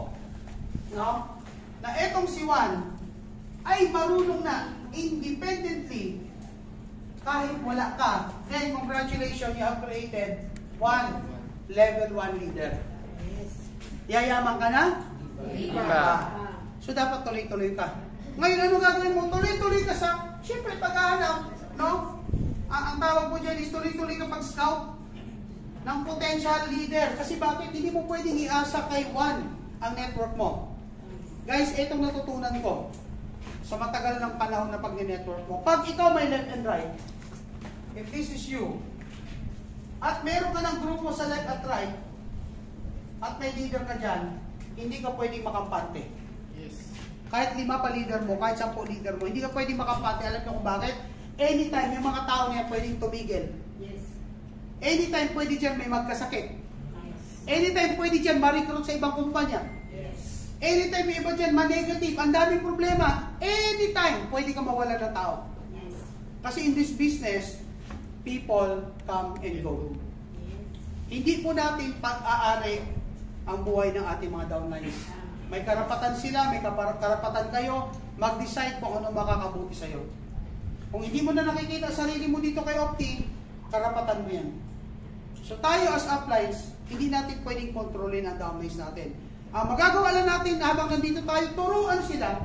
no, na etong si Juan ay marunong na independently kahit wala ka, then congratulations, you have created one level one leader. Yayaman ka na? Ka. So dapat tuloy-tuloy ka. Ngayon, ano gagawin mo? Tuloy-tuloy ka sa, syempre paghahanap, no? Ang, ang tawag mo dyan is tuloy-tuloy ka pag-scout ng potential leader. Kasi bakit? Hindi mo pwedeng iasa kay Juan ang network mo. Guys, itong natutunan ko sa matagal ng panahon na pag-network mo. Pag ikaw may left and right, if this is you, at meron ka ng grupo sa left at right, at may leader ka dyan, hindi ka pwedeng makampante. Yes. Kahit lima pa leader mo, kahit sampu leader mo, hindi ka pwedeng makampante. Alam niyo kung bakit? Anytime, yung mga tao niya pwedeng tumigil. Yes. Anytime, pwede dyan may magkasakit. Anytime, pwede dyan ma-recruit sa ibang kumpanya. Yes. Anytime, yung iba dyan ma-negative. Ang daming problema. Anytime, pwede ka mawala ng tao. Yes. Kasi in this business, people come and go. Hindi po natin pag-aari ang buhay ng ating mga downlines. May karapatan sila, may karapatan kayo, mag-decide kung ano makakabuti sa'yo. Kung hindi mo na nakikita sarili mo dito kay Opti, karapatan mo yan. So tayo as uplines, hindi natin pwedeng kontrolin ang downlines natin. Ang magagawa lang natin habang nandito tayo, turuan sila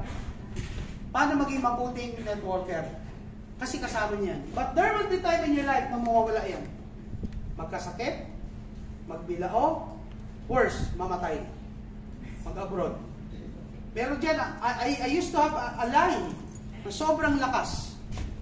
paano maging mabuting networker. Kasi kasama niyan. But there will be time in your life na mawawala yan. Magkasakit, magbilao, worse, mamatay. Mag-abroad. Pero dyan, I, I, I used to have a, a line na sobrang lakas.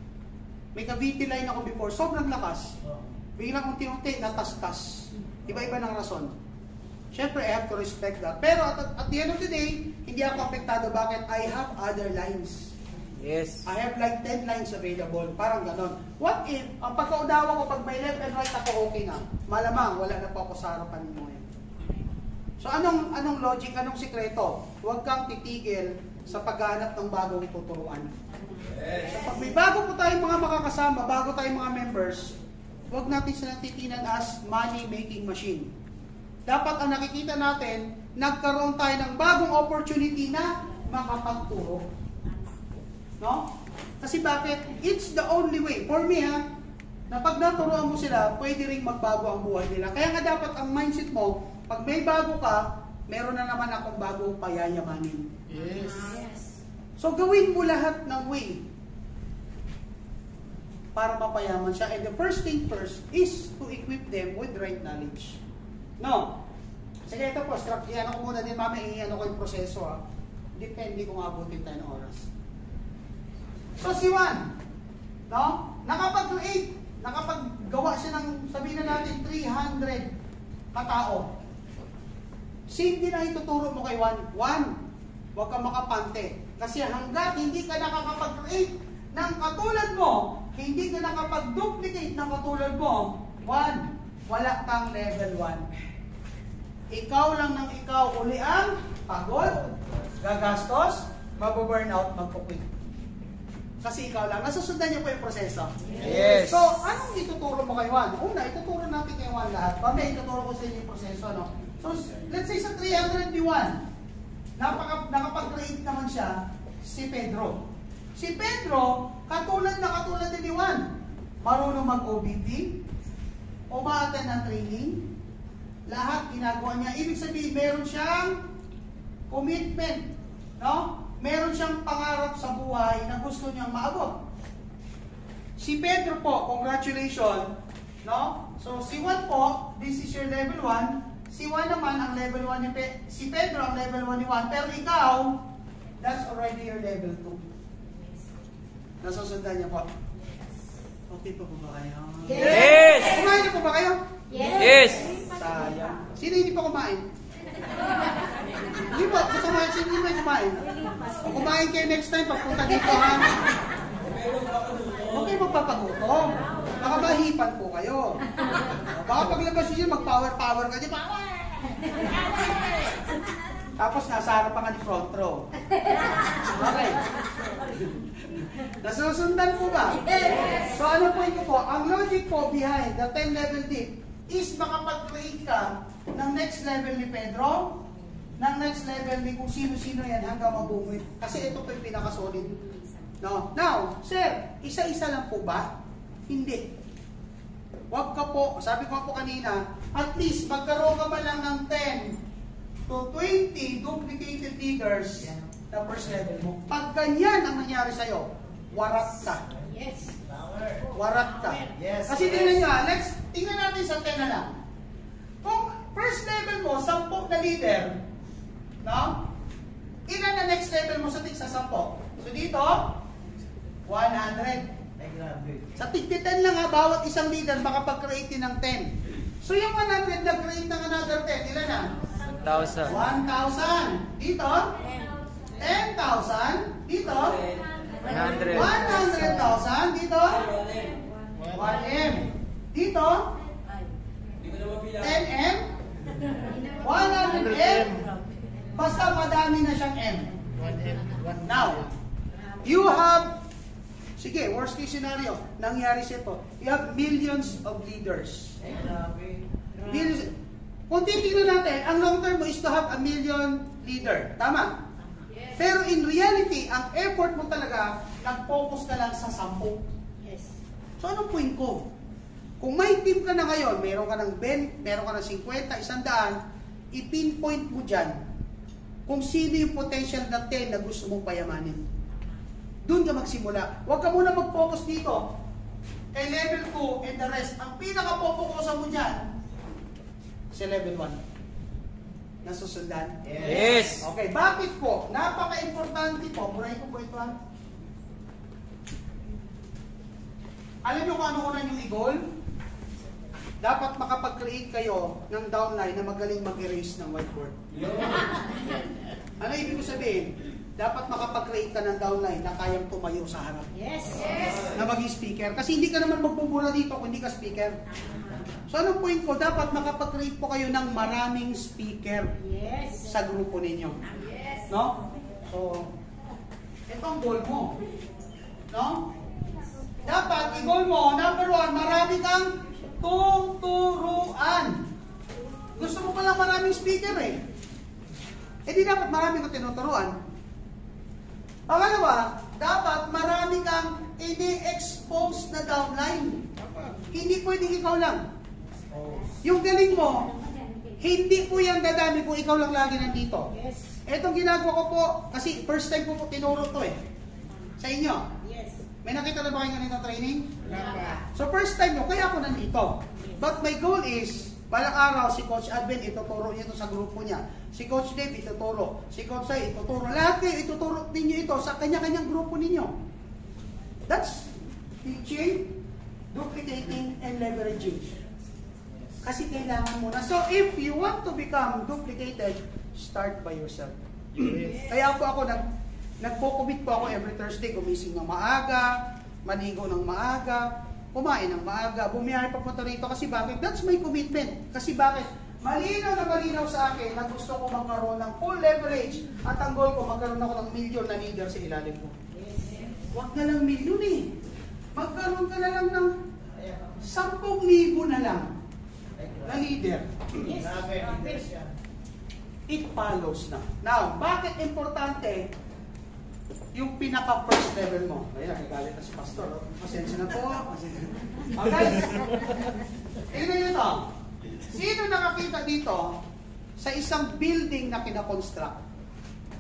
May ka-V T line ako before, sobrang lakas. Biglang unti-unti, natastas. Iba-iba ng rason. Siyempre, I have to respect that. Pero at, at the end of the day, hindi ako apektado. Bakit? I have other lines. Yes. I have like ten lines available. Parang ganon. What if, ang pagkaudawa ko, pag may left and right ako, okay na. Malamang, wala na po ako sa harapan mo ngayon. So, anong anong logic, anong sikreto? Huwag kang titigil sa paghanap ng bagong tuturuan. So, pag may bago po tayong mga makakasama, bago tayong mga members, huwag natin silang titinan as money-making machine. Dapat ang nakikita natin, nagkaroon tayo ng bagong opportunity na makapagturo. No? Kasi bakit? It's the only way. For me, ha, na pag naturuan mo sila, pwede rin magbago ang buhay nila. Kaya nga dapat ang mindset mo, pag may bago ka, meron na naman akong bagong payayamanin. Yes. Yes. So gawin mo lahat ng way para mapayaman siya. And the first thing first is to equip them with right knowledge. No? Sige, ito po, structure. Ano ko muna din, mami, i-ano ko yung proseso, ha? Depende kung abutin tayo ng oras. So, si Juan, no? Nakapag-create, nakapaggawa siya ng, sabihin na natin, three hundred katao. Same din ang ituturo mo kay Juan. Juan, huwag kang makapante. Kasi hanggat hindi ka nakakapag-create ng katulad mo, hindi ka nakapag-duplicate ng katulad mo, Juan, wala kang level one. Ikaw lang ng ikaw uli ang pagod, gagastos, mababurnout, magpukwit. Kasi ikaw lang. Nasusundan niyo po yung proseso. Yes. So, anong ituturo mo kay Juan? Una, ituturo natin kay Juan lahat. Pamay, ituturo ko sa inyo yung proseso, no? So, let's say sa three hundred one, napaka, nakapag-create naman siya si Pedro. Si Pedro, katulad na katulad din ni Juan. Marunong mag-O B T, umaattend ng training, lahat ginagawa niya. Ibig sabihin, meron siyang commitment, no? Meron siyang pangarap sa buhay na gusto niyang maabot. Si Pedro po, congratulations. No? So, si Juan po, this is your level one. Si Juan naman, ang level one ni Pe si Pedro, ang level one ni Juan. Pero ikaw, that's already your level two. Nasusundan niyo po. Okay pa po ba kayo? Yes! Kumain na po ba kayo? Yes! Sayang. Sino hindi pa kumain? Hindi po, gusto kumain. Sino hindi pa kumain? O kumain kayo next time, pagpunta dito ha. Huwag kayo magpapagutom. Baka mahipan po kayo. Baka paglabas nyo mag-power-power ka dyan. Tapos nasa harap pa nga ni front row. Okay. Nasusundan po ba? So ano po ito po? Ang logic po behind the ten level dip is makapag-create ka ng next level ni Pedro, ng next level ni kung sino-sino yan hanggang mabungit. Kasi ito po yung pinaka-solid. No? Now, sir, isa-isa lang po ba? Hindi. Huwag ka po, sabi ko po kanina, at least magkaroon ka man lang ng ten to twenty duplicated leaders na first level mo. Pag ganyan ang nangyari sa'yo, warat ka. Yes. Warat ka. Yes. Kasi tingnan nyo, next, tingnan natin sa ten na lang. Kung first level mo, sampu na leader, no? Ilan na next level mo sa tig sa sampu? So dito, one hundred. Ay, grabe. Sa tig ten lang ha, bawat isang leader makapag-create din ng ten. So yung one hundred nag-create ng another ten, ilan na? one thousand. one thousand. Dito, ten thousand. Dito, one hundred. one hundred thousand. Dito, one M. Dito, ten M. one hundred M. Basta madami na siyang M. Now, you have, sige, worst case scenario, nangyari siya ito. You have millions of leaders. Ay, grabe. Millions. Kung titignan natin, ang long term mo is to have a million leader. Tama? Pero in reality, ang effort mo talaga, nag-focus ka lang sa sampu. Yes. So anong point ko? Kung may team ka na ngayon, meron ka ng twenty, meron ka ng fifty, one hundred, i-pinpoint mo dyan kung sino yung potential na ten na gusto mong payamanin. Doon ka magsimula. Huwag ka muna mag-focus dito. Kay level two and the rest, ang pinaka-focusan mo dyan, si level one. Nasusundan? Yes! Okay, bakit po? Napaka-importante po. Burahin ko po ito. ha? Alam niyo kung ano una yung i-goal? Dapat makapag-create kayo ng downline na magaling mag-erase ng whiteboard. Ano ibig ko sabihin? Dapat makapag-create ka ng downline na kayang tumayo sa harap. Yes. Yes. Na maging speaker. Kasi hindi ka naman magbubura dito kung hindi ka speaker. So anong point ko? Dapat makapag-create po kayo ng maraming speaker Yes. sa grupo ninyo. Yes. No? So, ito ang goal mo. No? Dapat, i-goal mo, number one, marami kang tuturuan. Gusto mo palang maraming speaker eh. Eh di dapat marami kang tinuturuan. Pangalawa, dapat marami kang ini-expose na downline. Hindi pwedeng ikaw lang. Yung galing mo, hindi po yan dadami kung ikaw lang lagi nandito. Yes. Etong ginagawa ko po, kasi first time ko po tinuro to eh. Sa inyo. Yes. May nakita na ba kayo ganitong training? Wala. So first time nyo, kaya ako nandito. But my goal is, balang araw si Coach Advent ituturo niya ito sa grupo niya. Si Coach Dave ituturo. Si Coach Sai ituturo. Lahat kayo ituturo ninyo ito sa kanya-kanyang grupo ninyo. That's teaching, duplicating, and leveraging. Kasi kailangan mo na. So if you want to become duplicated, start by yourself. Kaya po ako nag nagpo-commit po ako every Thursday, gumising ng maaga, maligo ng maaga, kumain ng maaga, bumiyahe papunta rito. Kasi bakit? That's my commitment. Kasi bakit? Malinaw na malinaw sa akin na gusto ko magkaroon ng full leverage at ang goal ko magkaroon ako ng million na leader sa ilalim ko. Huwag na lang million eh. Magkaroon ka na lang ng sampung libo na lang na leader. Yes. Grabe, leaders yan. It follows na. Now, bakit importante yung pinaka-first level mo? Ayan, nagalit na si Pastor. oh. Pasensya na po. Pasensya. Oh, guys, tingnan nyo ito. Sino nakakita dito sa isang building na kinakonstruct?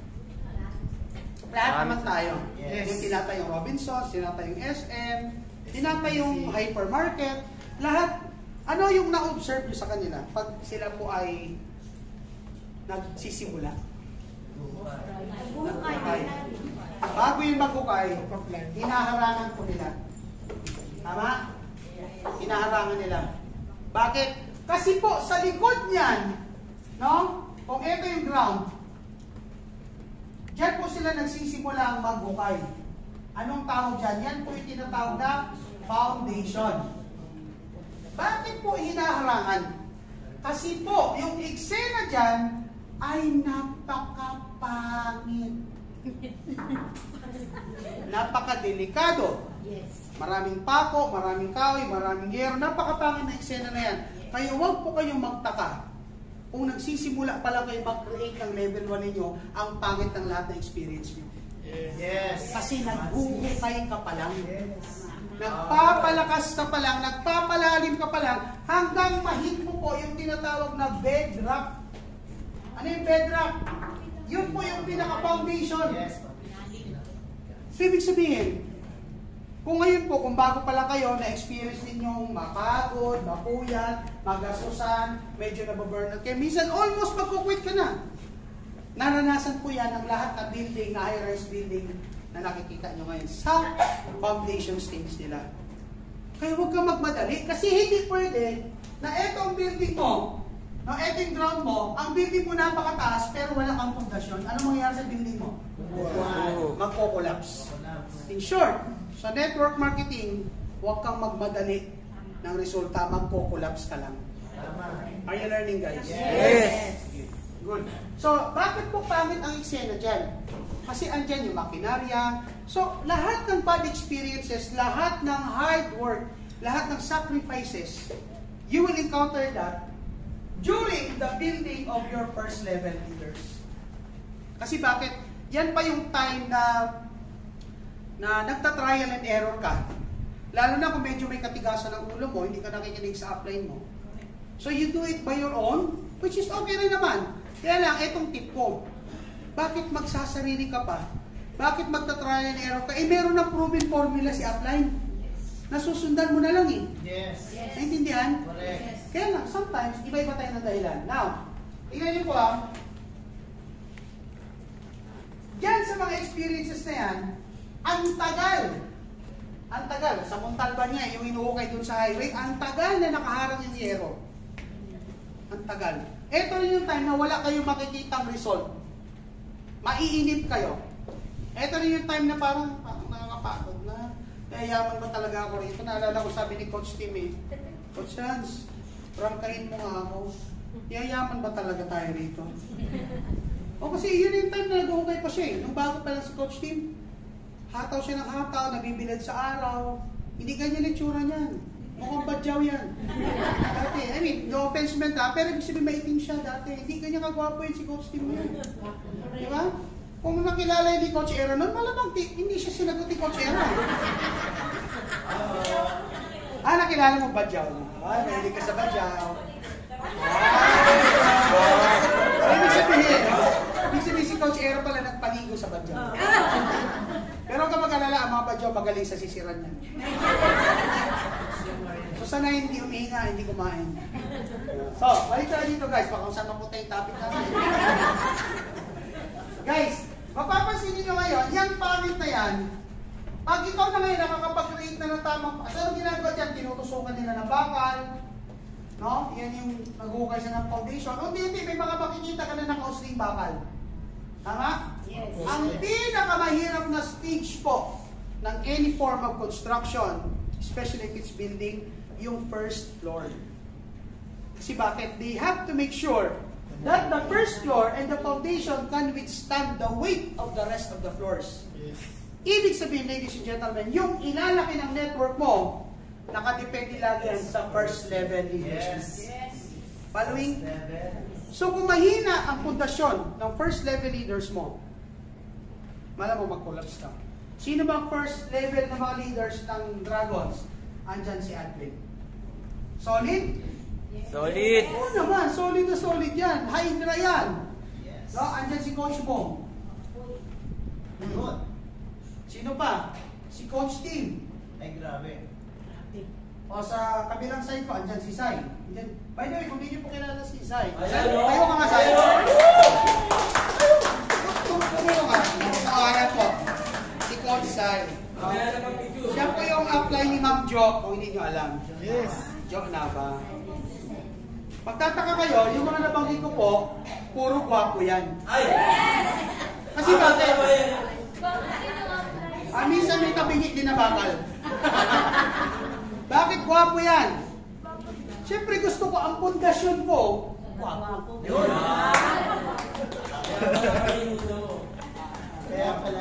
Lahat naman tayo. Yes. Yung tinatayong Robinson, tinatayong S M, tinatay yung hypermarket, lahat. Ano yung na-observe nyo sa kanila pag sila po ay nagsisimula? Bukay. Bago yung magukay, hinaharangan po nila. Tama? Hinaharangan nila. Bakit? Kasi po, sa likod niyan, no? Kung ito yung ground, diyan po sila nagsisimula ang magukay. Anong tawag dyan? Yan po yung tinatawag na foundation. Bakit po hinaharangan? Kasi po, yung eksena dyan ay napakapangit. Napakadelikado. Yes. Maraming pako, maraming kahoy, maraming gero. Napakapangit na eksena na yan. Kaya huwag po kayong magtaka. Kung nagsisimula pa lang kayo mag-create ng level one ninyo, ang pangit ng lahat ng experience nyo. Yes. Kasi naghuhukay ka pa lang. Nagpapalakas ka pa lang, nagpapalalim ka pa lang, hanggang mahit mo po yung tinatawag na bedrock. Ano yung bedrock? Yun po yung pinaka-foundation. Yes. So, ibig sabihin, kung ngayon po, kung bago pa lang kayo, na-experience ninyong mapagod, mapuyat, magasusan, medyo nababurnout kayo, minsan almost magkukwit ka na. Naranasan po yan ng lahat ng building, na high-rise building na nakikita nyo ngayon sa foundation stage nila. Kaya huwag kang magmadali kasi hindi pwede na eto ang building mo, na eto yung ground mo, ang building mo napakataas pero wala kang pundasyon. Ano mangyayari sa building mo? Wow. Magko-collapse. In short, sa network marketing, huwag kang magmadali ng resulta, magko-collapse ka lang. Are you learning, guys? Yes. Good. So, bakit po pangit ang eksena dyan? Kasi andyan yung makinarya. So, lahat ng bad experiences, lahat ng hard work, lahat ng sacrifices, you will encounter that during the building of your first level leaders. Kasi bakit? Yan pa yung time na na nagta-trial and error ka. Lalo na kung medyo may katigasan ng ulo mo, hindi ka nakikinig sa upline mo. So, you do it by your own, which is okay rin naman. Kaya lang, etong tip ko, bakit magsasarili ka pa? Bakit magta-trial and error ka? Eh, meron na proven formula si upline. Nasusundan mo na lang eh. Yes. Naintindihan? Correct. Kaya lang, sometimes, iba-iba tayo ng dahilan. Now, tingnan niyo po ah, diyan sa mga experiences na yan, ang tagal, ang tagal, sa Montalban niya, yung inuukay dun sa highway, ang tagal na nakaharang yung yero. Ang tagal. Ito rin yung time na wala kayong makikitang result. Maiinip kayo. Ito rin yung time na parang, parang nakakapagod na. Yayaman ba talaga ako rito? Naalala ko sabi ni Coach Tim eh, Coach Hans, prangkahin mo nga ako. Yayaman ba talaga tayo rito? O kasi yun yung time na nag-uhukay pa siya eh. Nung bago pa lang si Coach Tim, hataw siya ng hataw, nabibilad sa araw. Hindi ganyan yung tsura niyan. Mukhang badyaw yan. Dati, I mean, no offense meant ha, pero ibig sabihin maitim siya dati. Hindi ganyan kagwapo yun si Coach Tim yun. Di ba? Kung nakilala yun ni Coach Era nun, malamang hindi siya sinagot ni Coach Era. Ah, nakilala mo badyaw mo. Ah, mahilig ka sa badyaw. Ah, ibig sabihin, ibig sabihin si Coach Era pala nagpaligo sa badyaw. Pero kapag alala, ang mga badyaw magaling sa sisiran niya. So sana hindi umihinga, hindi kumain. So, balik tayo dito guys, baka kung saan mapunta yung topic natin. Guys, mapapansin niyo ngayon, yung pangit na yan, pag ikaw na ngayon nakakapag-create na ng tamang, so ano ginagawa dyan, tinutusukan nila ng bakal, no? Yan yung naghukay siya ng foundation. O hindi, hindi, may mga makikita ka na naka-usling bakal. Tama? Yes. Ang pinakamahirap na stage po ng any form of construction, especially if it's building, yung first floor. Kasi bakit? They have to make sure that the first floor and the foundation can withstand the weight of the rest of the floors. Yes. Ibig sabihin, ladies and gentlemen, yung ilalaki ng network mo, nakadepende lagi yan sa first level leaders. Yes. Yes. Following? Level. So kung mahina ang pundasyon ng first level leaders mo, malam mo mag-collapse ka. Sino ba ang first level na mga leaders ng Dragons? Andyan si Adwin. Solid? Solid. Oo naman, solid na solid yan. Hydra yan. Yes. No, andyan si Coach Bong. Good. Sino pa? Si Coach Tim. Ay, grabe. O sa kabilang side ko, andyan si Sai. Andyan. By the way, kung hindi niyo po kilala si Sai. Ayan, o. Tayo ka nga, Sai. Tumuro nga. Pangalan po. Si Coach Sai. Uh, siya po yung upline ni Ma'am Jo, kung hindi niyo alam. Yes. Jo na ba? Magtataka kayo, yung mga nabanggit ko po, puro gwapo yan. Ay! Kasi bakit? Ah, minsan may tabingi din na bakal. Bakit gwapo yan? Siyempre gusto ko ang pundasyon ko, gwapo. Yun! Kaya pala.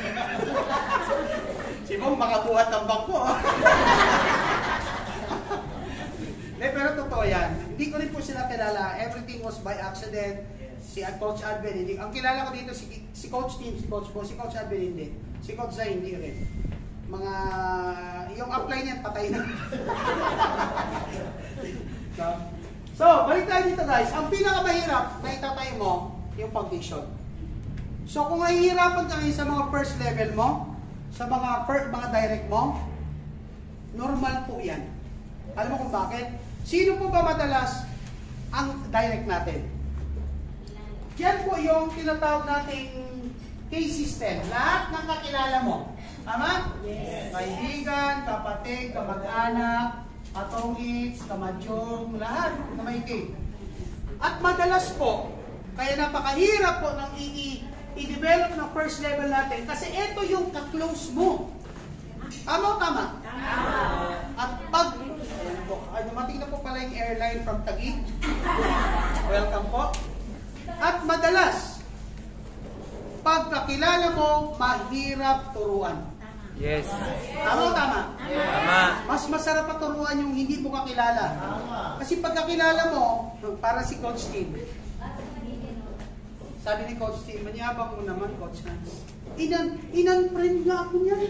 Si Bong makabuhat ng bangko. Hindi, pero totoo yan. Hindi ko rin po sila kilala. Everything was by accident. Si Coach Advin, hindi. Ang kilala ko dito, si, si Coach Team, si Coach Bo, si Coach Advin, hindi. Si Coach Zay, hindi rin. Mga, yung upline niyan, patay na. so, so, balik tayo dito guys. Ang pinakamahirap na itatay mo, yung foundation. So, kung nahihirapan ka ngayon sa mga first level mo, sa mga first, mga direct mo, normal po yan. Alam mo kung bakit? Sino po ba madalas ang direct natin? Yan po yung tinatawag nating K-system. Lahat ng kakilala mo. Tama? Yes. Kaibigan, kapatid, kamag-anak, katongits, kamadyong, lahat na may K. At madalas po, kaya napakahirap po ng i- i-develop ng first level natin kasi ito yung ka-close mo. Tama o tama? At pag, ayan po, ay, dumating na po pala yung airline from Taguig. Welcome po. At madalas, pagkakilala mo, mahirap turuan. Yes. Tama o tama? Tama. Mas masarap paturuan yung hindi mo kakilala. Tama. Kasi pagkakilala mo, para si Coach Tim, sabi ni Coach Tim, manyabang mo naman, Coach Hans. Inan, inan-friend na ako niyan.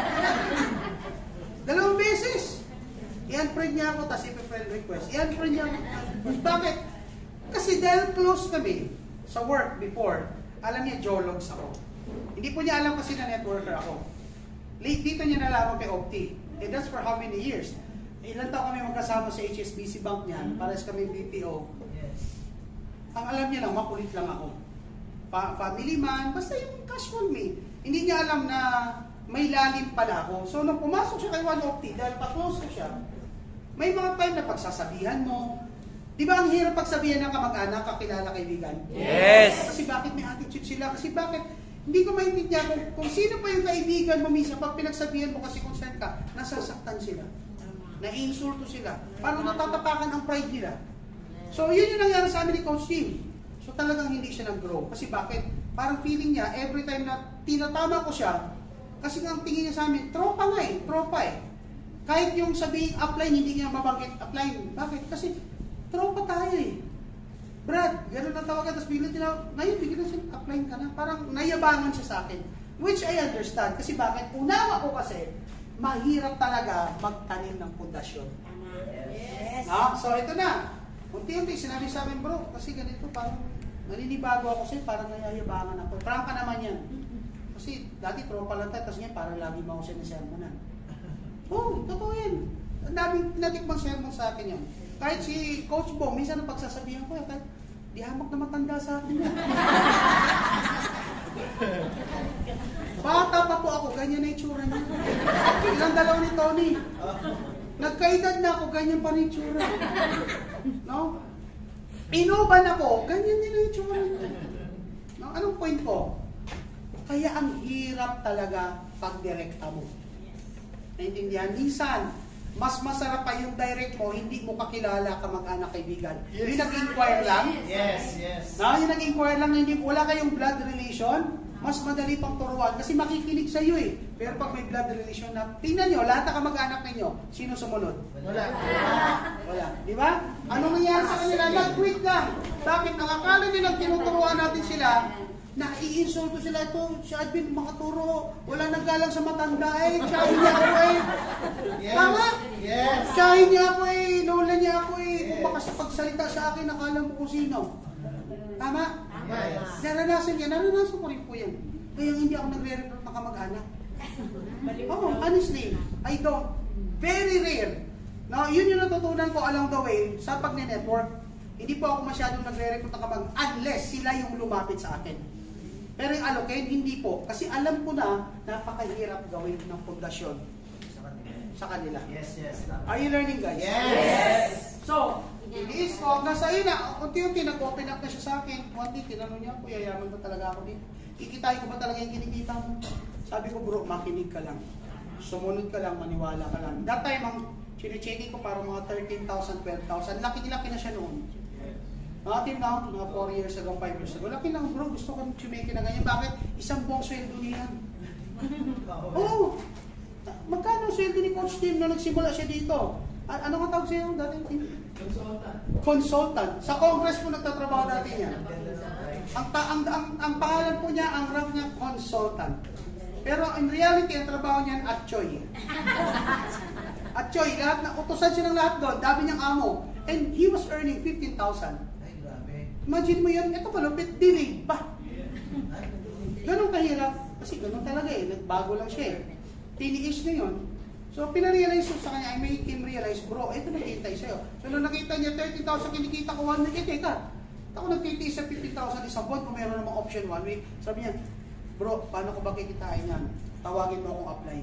Dalawang beses. I-unfriend niya ako, tapos ipi-friend request. I-unfriend niya ako. Bakit? Kasi dahil close kami sa work before, alam niya, Jologs ako. Hindi po niya alam kasi na networker ako. Late dito niya nalaman kay Opti. And that's for how many years? Ilan taon kami magkasama sa H S B C Bank niyan, pares kami B P O. Yes. Ang alam niya lang, makulit lang ako. Pa family man, basta yung casual me. Hindi niya alam na may lalim pala ako. So, nung pumasok siya kay One Opti, dahil pa-close ko siya, may mga time na pagsasabihan mo. Di ba ang hirap pagsabihan ng kamag-anak, kakilala, kaibigan? Yes! Kasi bakit may attitude sila? Kasi bakit? Hindi ko maintindihan kung, kung sino pa yung kaibigan mo minsan, pag pinagsabihan mo kasi concern ka, nasasaktan sila. Na-insulto sila. Parang natatapakan ang pride nila. So, yun yung nangyari sa amin ni Coach Tim. So, talagang hindi siya nag-grow. Kasi bakit? Parang feeling niya, every time na tinatama ko siya, kasi ang tingin niya sa amin, tropa nga eh, tropa eh. Kahit yung sabihin upline, hindi niya mabanggit upline. Bakit? Kasi tropa tayo eh. Brad, gano'n ang tawagan, tapos bigla tinawag, ngayon bigla siya, upline ka na. Parang nayabangan siya sa akin. Which I understand. Kasi bakit? Unawa ko kasi, mahirap talaga magtanim ng pundasyon. Yes. No? So ito na. Unti-unti sinabi sa amin, bro, kasi ganito, parang naninibago ako sa'yo, parang nayayabangan ako. Prangka naman yan. Kasi dati tropa lang tayo, tapos ngayon parang lagi mo ako sinasermonan. Oo, oh, totoo yan. Ang daming tinatikmang sermon sa akin yan. Kahit si Coach Bo, minsan ang pagsasabihan ko, kahit di hamak na matanda sa akin yan. Bata pa po ako, ganyan na itsura niya. Ilang dalaw ni Tony. Nagkaedad na ako, ganyan pa rin itsura. No? Inuban ako, ganyan din ang itsura niya. No? Anong point ko? Kaya ang hirap talaga pag-direkta mo. Naintindihan? Minsan, mas masarap pa yung direct mo, hindi mo kakilala kamag-anak kaibigan. Yes. Yung nag-inquire lang, Yes, yes. no? Yung nag-inquire lang na hindi, wala kayong blood relation, mas madali pang turuan kasi makikinig sa iyo eh. Pero pag may blood relation na, tingnan nyo, lahat na kamag-anak ninyo, sino sumunod? Wala. Wala. Di ba? Anong nangyari sa kanila? Nag-quit lang. Bakit? Nakakala nila tinuturuan natin sila, na i-insulto sila ito, si Advin makaturo, wala nang galang sa matanda eh, tsahin niya ako eh. Yes. Tama? Yes. Tsahin niya ako eh, lola niya ako eh, kung baka sa pagsalita sa akin, nakala mo kung sino. Tama? Yes. Naranasan niya, naranasan ko rin po yan. Kaya hindi ako nagre-recruit na kamag-anak. Oh, honestly, I don't. Very rare. No, yun yung natutunan ko along the way sa pag-network. Hindi po ako masyadong nagre-recruit ng kabag unless sila yung lumapit sa akin. Pero yung allocate, hindi po. Kasi alam ko na napakahirap gawin ng pundasyon sa kanila. Yes, yes. Are you learning, guys? Yes. So, iniis ko, nasa ina, unti-unti nag-open up na siya sa akin. One day, tinanong niya, kuya, yaman ba talaga ako dito? Ikitain ko ba talaga yung kinikita mo? Sabi ko, bro, makinig ka lang. Sumunod ka lang, maniwala ka lang. That time, ang chine-checking ko para mga thirteen thousand, twelve thousand. Laki-laki na siya noon. Natin na, mga four years ago, five years ago. Laki lang, bro, gusto ko chumeke na ganyan. Bakit? Isang buong sweldo niyan. Oo. Oh, magkano sweldo ni Coach Tim na nagsimula siya dito? A- ano ka tawag siya yung dati? Consultant. Consultant. Sa Congress po nagtatrabaho dati niya. Ang, ta- ang, ang, ang pangalan po niya, ang rank niya, consultant. Pero in reality, ang trabaho niya, atchoy. Atchoy, lahat na, utusan siya ng lahat doon, dami niyang amo. And he was earning fifteen thousand. Ay, grabe. Imagine mo yun, ito malupit, delay pa. Ganun kahirap. Kasi ganun talaga eh, nagbago lang siya eh. Tiniis niya yun. So, pinarealize ko sa kanya, I made him realize, bro, ito naghihintay sa'yo. So, nung nakita niya, thirty thousand kinikita ko one week, eh, teka. Ako nagtitiis sa fifty thousand isang buwan kung meron namang option one week. Sabi niya, bro, paano ko ba kikitain yan? Tawagin mo akong upline.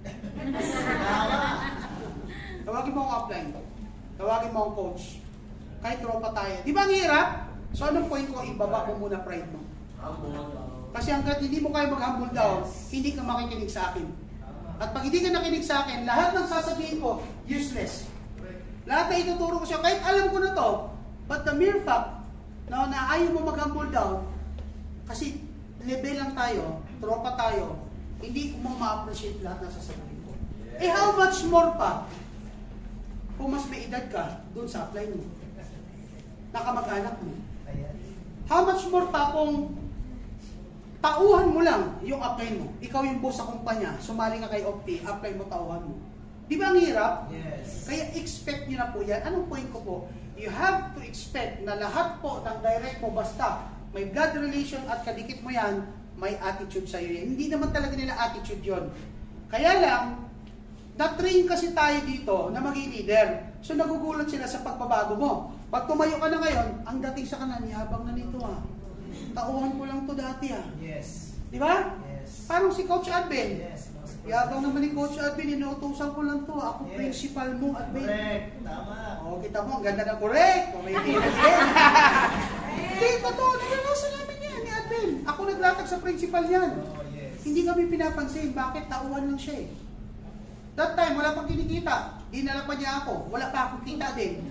Tawagin mo akong upline. Tawagin mo akong coach. Kahit tropa tayo. Di ba ang hirap? So, anong point ko? Ibaba mo muna pride mo. Kasi hanggat hindi mo kayo mag-humble down, hindi ka makikinig sa akin. At pag hindi ka nakinig sa akin, lahat ng sasabihin ko, useless. Lahat na ituturo ko siya, kahit alam ko na to, but the mere fact na, na ayaw mo mag-humble down, kasi level lang tayo, tropa tayo, hindi ko mo ma-appreciate lahat ng sasabihin ko. Eh how much more pa kung mas may edad ka dun sa apply mo, nakamag-anak mo. How much more pa kung tauhan mo lang yung apply mo. Ikaw yung boss sa kumpanya, sumali ka kay Opti, apply mo, tauhan mo. Di ba ang hirap? Yes. Kaya expect nyo na po yan. Anong point ko po? You have to expect na lahat po ng direct mo, basta may blood relation at kadikit mo yan, may attitude sa'yo yan. Hindi naman talaga nila attitude yon. Kaya lang, na-train kasi tayo dito na maging leader. So nagugulat sila sa pagbabago mo. Pag tumayo ka na ngayon, ang dating sa kanan, yabang na nito ah. Tauhan ko lang to dati ah. Yes. Di ba? Yes. Parang si Coach Advin. Yes. Yabang naman ni Coach Advin, inuutusan ko lang to. Ako Yes. principal mo, Advin. Correct. Tama. O, kita mo, ang ganda ng correct. O, may bilis din. Hindi, totoo. Nilalasan namin yan ni Advin. Ako naglatag sa principal yan. Oh, yes. Hindi kami pinapansin. Bakit? Tauhan lang siya eh. That time, wala pang kinikita. Dinala pa niya ako. Wala pa akong kita din.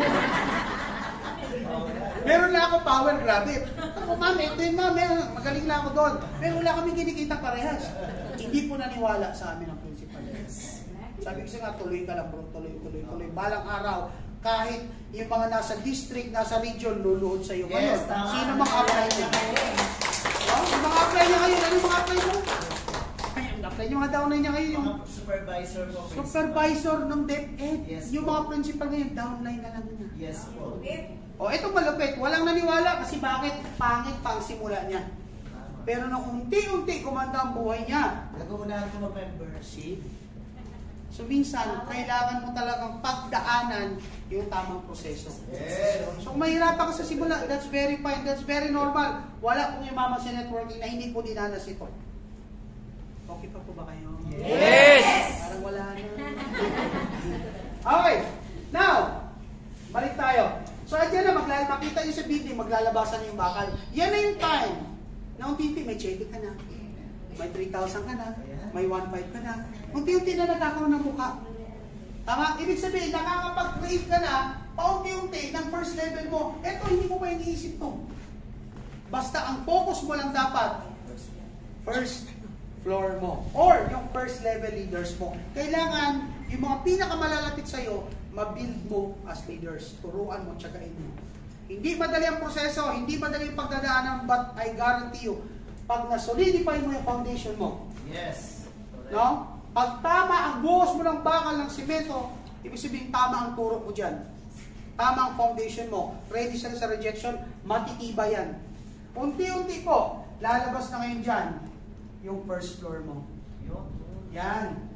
Meron na ako power, grabe. Ako, mami, ito yung mami. Magaling na ako doon. Pero wala kami kinikita parehas. Hindi po naniwala sa amin ang principal. Sabi ko siya nga, tuloy ka lang bro. Tuloy, tuloy, tuloy. Balang araw, kahit yung mga nasa district, nasa region, luluhod sa iyo ngayon. Yes, tama. Sino mga apply niya? Oh, yung mga apply niya ngayon, ano yung mga apply mo? Ay, ang apply niya, mga downline niya ngayon, yung Mga supervisor po. principal. supervisor ng DepEd. Yes, Yung po. mga principal ngayon, downline na lang niya. Yes po. O, ito malupit. Walang naniwala kasi bakit? Pangit pa ang simula niya. Tama. Pero nung unti-unti kumanda ang buhay niya, Nag-uunahan ko mag-member. see? So minsan, kailangan mo talagang pagdaanan yung tamang proseso. Yes. So kung mahirapan ka sa simula, that's very fine, that's very normal. Wala pong umama sa networking na hindi po dinanas ito. Okay pa po ba kayo? Yes! Parang wala na. Okay, now, balik tayo. So, andyan na, maglal makita nyo sa video, maglalabasan yung bakal. Yan na yung time. Na unti-unti, may check ka na. May three thousand ka na. May one point five ka na. Unti-unti na nagkakaroon ng mukha. Tama? Ibig sabihin, nakakapag-create ka na, paunti-unti ng first level mo. Eto, hindi mo pa iniisip to. Basta ang focus mo lang dapat, first floor mo. Or yung first level leaders mo. Kailangan, yung mga pinakamalalapit sa'yo, mabuild mo as leaders. Turuan mo, tsagain mo. Hindi madali ang proseso, hindi madali ang pagdadaanan, but I guarantee you, pag na-solidify mo yung foundation mo, Yes. no? Pag tama ang buhos mo ng bakal ng simento, ibig sabihin tama ang turo mo dyan. Tama ang foundation mo. Ready sila sa rejection, matitiba yan. Unti-unti po, lalabas na ngayon dyan, yung first floor mo. Yun. Yan.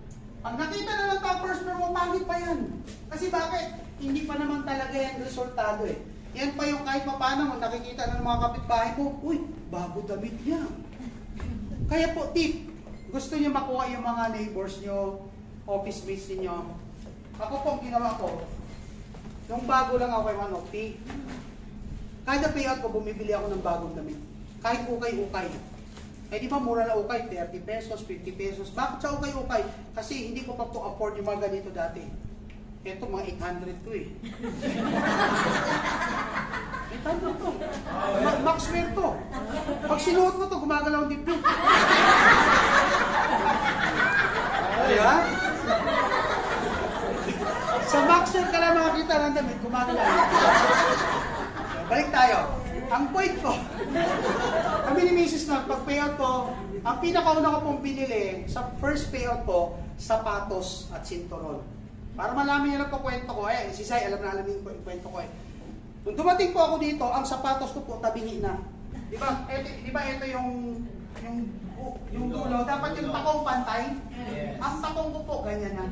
Pag nakita na ng top first mo, pangit pa yan. Kasi bakit? Hindi pa naman talaga yan resultado eh. Yan pa yung kahit paano mo nakikita ng mga kapitbahay mo, uy, bago damit niya. Kaya po, tip, gusto niyo makuha yung mga neighbors niyo, office mates niyo. Ako po, ang ginawa ko, nung bago lang ako kay Manokti, kada payout ko, bumibili ako ng bagong damit. Kahit ukay-ukay. Eh di ba mura na ukay, thirty pesos, fifty pesos. Bakit sa ukay-ukay? Kasi hindi ko pa po afford yung mga ganito dati. Ito mga eight hundred to eh. eight hundred to. Ma- Max wear to. Pag sinuot mo to, gumagalaw ang dibdib. Diba? Sa Max wear ka lang makakita ng damit, gumagalaw. Balik tayo. Ang point ko, kami ni Missus Nag, pag payout ko, ang pinakauna ko pong binili sa first payout ko, sapatos at sinturon. Para malaman niyo na po kwento ko, eh, si Sai, alam na alam niyo yung kwento ko eh. Nung dumating po ako dito, ang sapatos ko po tabingi na. Di ba? Ito, di ba ito yung yung yung dulo, dapat yung takong pantay. Ang takong ko po ganyan na.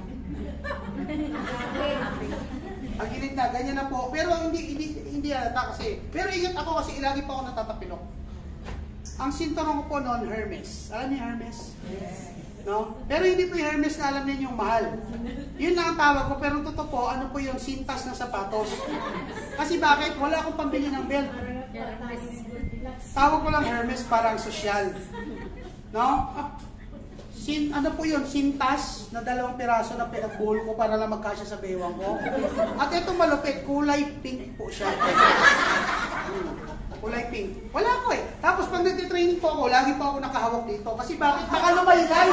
Ang gilid na, ganyan na po. Pero hindi hindi hindi halata kasi. Pero ingat ako kasi lagi pa ako natatapilok. Ang sinturon ko po noon, Hermes. Alam niyo Hermes? Yes. No? Pero hindi po yung Hermes na alam niyo yung mahal. Yun lang ang tawag ko, pero totoo po, ano po yung sintas na sapatos. Kasi bakit? Wala akong pambili ng belt. Tawag ko lang Hermes, parang sosyal. No? Sin, ano po yun? Sintas na dalawang piraso na pinagbuhol ko para lang magkasya sa bewang ko. At ito malupit, kulay pink po siya. Hmm. Kulay pink. Wala ko eh. Tapos pag nag-training po ako, lagi po ako nakahawak dito. Kasi bakit? Baka lumaylay.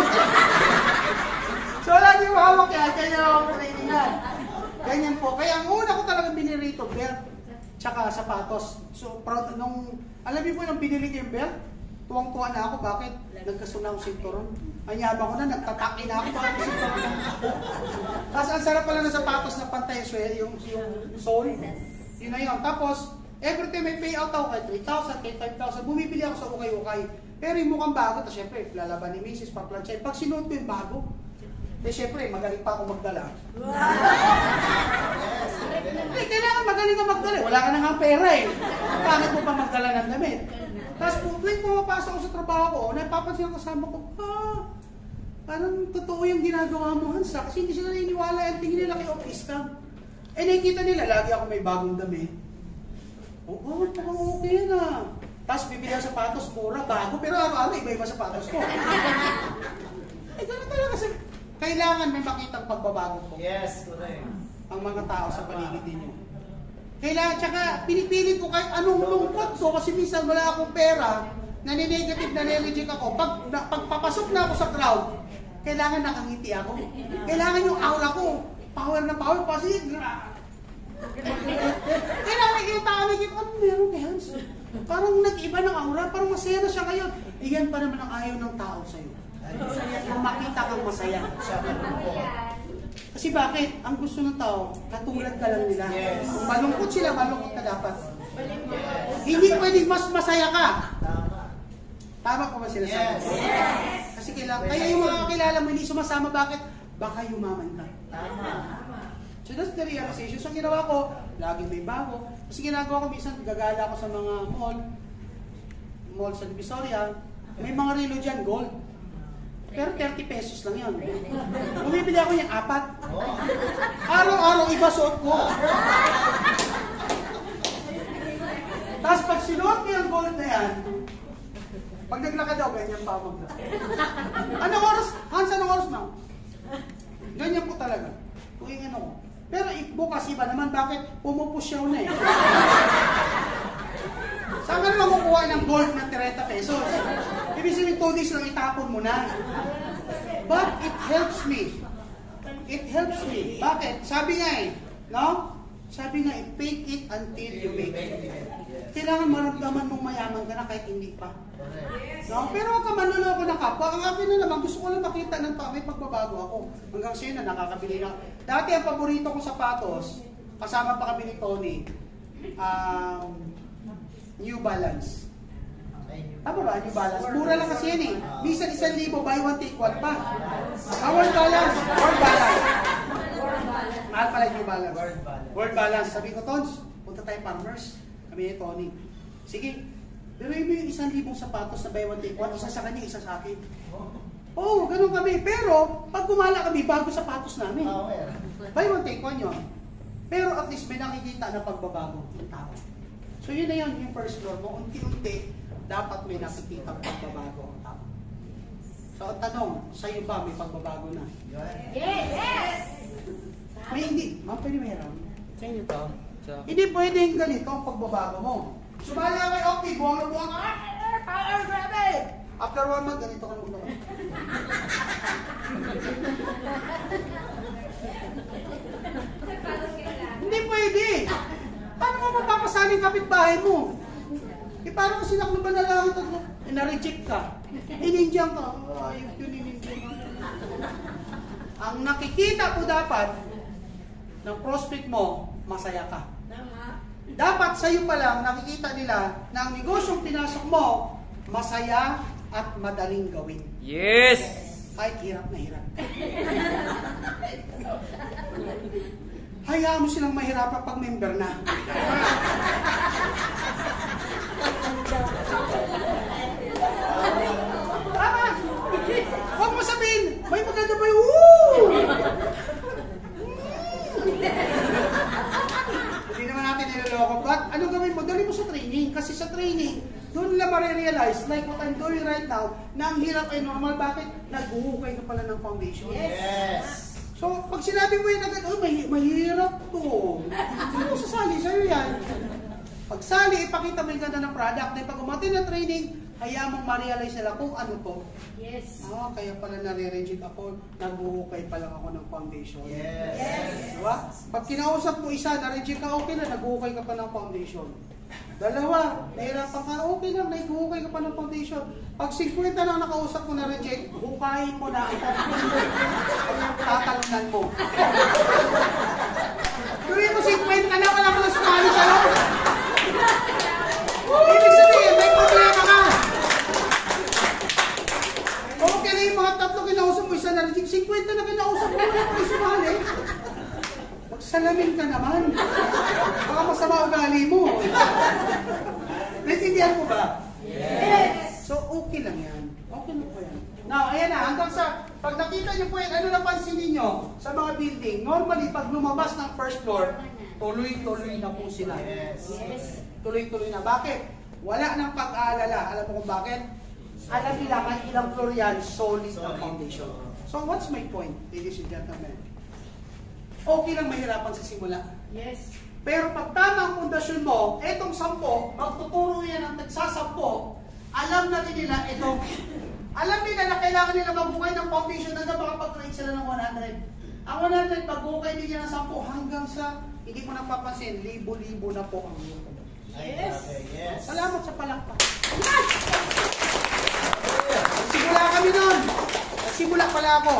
So lagi mo hawak yan, kaya ako training yan. Ganyan po. Kaya ang una ko talaga binili rito, belt, tsaka sapatos. So proud, nung, alam niyo po nung binili ko yung belt, tuwang-tuwa na ako. Bakit? Nagkasuna akong sinturon. Anyabang ko na, nagtataki na ako. Bakit sinturon na ako? Tapos ang sarap pala ng sapatos na pantay yung, yung sole. Yun na yun. Tapos, every time may payout ako kay three thousand, kay five thousand, bumibili ako sa ukay-ukay. Pero yung mukhang bago, tapos syempre, lalaban ni Missus paplansya. Pag sinuot ko yung bago, eh syempre, magaling pa ako magdala. Wow! Eh, kailangan magaling ka magdala. Wala ka na nga pera eh. Bakit mo pa magdala ng damit? Tapos po, tuwing pumapasok ako sa trabaho ko, napapansin ang kasama ko, ah, parang totoo yung ginagawa mo, Hansa. Kasi hindi sila naniniwala, ang tingin nila kay office ka. Eh, nakikita nila, lagi ako may bagong damit. Oo, oh, oh, okay na. Tapos bibili ang sapatos, mura, bago, pero araw-araw, iba-iba sapatos ko. Eh, gano'n talaga kasi, kailangan may makitang pagbabago ko. Yes, correct. Ang mga tao sa paligid ninyo. Kailangan, tsaka pinipilit ko kahit anong lungkot ko, kasi minsan wala akong pera, nani-negative, nani-reject ako. Pag na, pagpapasok na ako sa crowd, kailangan nakangiti ako. Kailangan yung aura ko, power na power, kasi kailangan yung tao na gito, ano meron kay Hans? Parang nag-iba ng aura, parang masaya na siya ngayon. Iyan pa naman ang ayaw ng tao sa'yo. Kung makita kang masaya. Kasi bakit? Ang gusto ng tao, katulad ka lang nila. Yes. Kung malungkot sila, malungkot ka dapat. Hindi pwedeng mas masaya ka. Tama. Tama ko ba sila sa Yes. yes. Kasi kailangan, kaya yung mga kakilala mo hindi sumasama, bakit? Baka yumaman ka. Tama. So that's the realization. So ginawa ko, laging may bago. Kasi ginagawa ko, minsan gagala ako sa mga mall, mall sa Divisoria, may mga relo dyan, gold. Pero thirty pesos lang yun. Bumibili ako yung apat. Araw-araw iba suot ko. Tapos pag sinuot ko yung gold na yan, pag naglakad daw, ganyan pa ako maglakad. Anong oras? Hans, anong oras na? Ganyan po talaga. Tuwing ano ko. Pero bukas iba naman, bakit? Pumupusyaw na eh. Saan ka naman kukuha ng gold na thirty pesos? Ibig sabihin, two days lang itapon mo na. But it helps me. It helps me. Bakit? Sabi nga eh, no? Sabi nga eh, fake it until you make it. Kailangan maramdaman mong mayaman ka na kahit hindi pa. No? Pero huwag ka manloloko ng kapwa. Ang akin na naman, gusto ko lang makita ng tao, may pagbabago ako. Hanggang siya na nakakabili na. Dati ang paborito kong sapatos, kasama pa kami ni Tony, um, New Balance. Ay, New Tama ba? New Balance. Mura lang kasi yan eh. Minsan isang libo, buy one, take one pa. Ah, World Balance. World Balance. Mahal pala yung New Balance. World Balance. World Balance. Sabi ko, Tons, punta tayo farmers. Kami ni Tony. Sige. Pero mo yung isang libong sapatos na buy one, take one. Isa sa kanya, isa sa akin. Oo, oh, ganun kami. Pero, pag gumala kami, bago sapatos namin. Ah, okay. Buy one, take one yun. Pero at least may nakikita na pagbabago ng tao. So yun na yun, yung first floor mo. Unti-unti, dapat may nakikita pagbabago ang tao. So ang tanong, sa'yo ba may pagbabago na? Yes! May hindi. Ma'am, pwede may hiram? Sa inyo to? Sa... Hindi pwedeng ganito ang pagbabago mo. Sumali ka kay Opti, buwang na buwang ka. Ah, power, grabe! After one month, ganito ka na magbabago. Hindi pwede. Paano mo mapapasali yung kapitbahay mo? Eh, paano kasi naklo ba na lang ito? Eh, na-reject ka. Inindiyan ka. Ayok yun, inindiyan ka. Ang nakikita po dapat ng prospect mo, masaya ka. Tama. Dapat sa'yo pa lang nakikita nila na ang negosyong pinasok mo, masaya at madaling gawin. Yes! Kahit hirap na hirap. Hayaan mo silang mahirapan pag member na. Tama! Huwag mo sabihin, may maganda ba yung woo! Hindi naman natin niloloko. But ano gawin mo? Dali mo sa training. Kasi sa training, doon nila marirealize, like what I'm doing right now, na ang hirap ay normal. Bakit? Nag-uhukay ka pala ng foundation. Yes! So, pag sinabi mo yun agad, oh, may, mahirap to. Hindi mo sasali sa'yo yan. Pag sali, ipakita mo yung ganda ng product. Na pag umatin na training, hayaan mong ma-realize nila kung ano to. Yes. Ah, kaya pala nare-reject ako, nag-uhukay pa lang ako ng foundation. Yes! Yes. Diba? Pag kinausap mo isa, na-reject ka, okay na, nag-uhukay ka pa ng foundation. Dalawa, nahirapan ka, okay lang, nag-uhukay ka pa ng foundation. Pag fifty lang nakausap mo na-reject, hukayin mo na ang foundation. Tatalunan mo. Tuloy mo fifty na, wala ko na sumali sa'yo. Ibig sabihin, may problema ka. Okay na yung mga tatlo kinausap mo, isa na-reject, fifty na kinausap mo, wala ko na sumali. Magsalamin ka naman. Baka masama ugali mo. Naintindihan mo ba? Yes. So, okay lang yan. Okay lang po yan. Now, ayan na. Hanggang sa, pag nakita niyo po yan, ano napansin ninyo sa mga building? Normally, pag lumabas ng first floor, tuloy-tuloy na po sila. Yes! Yes. Tuloy-tuloy na. Bakit? Wala nang pag-aalala. Alam mo kung bakit? Alam nila kahit ilang floor yan, solid ang foundation. So, what's my point, ladies and gentlemen? Okay lang mahirapan sa simula. Yes. Pero pag tama ang pundasyon mo, etong sampo, magtuturo yan ang tagsasampo, alam na rin nila ito. Alam nila na kailangan nila magbukay ng foundation hanggang makapag-create sila ng one hundred. Ang one hundred, pag-bukay nila ng sampo hanggang sa, hindi mo napapansin, libo-libo na po ang luto. Ay, grabe. Yes! Salamat sa palakpak. Nagsimula kami nun. Nagsimula pala ako.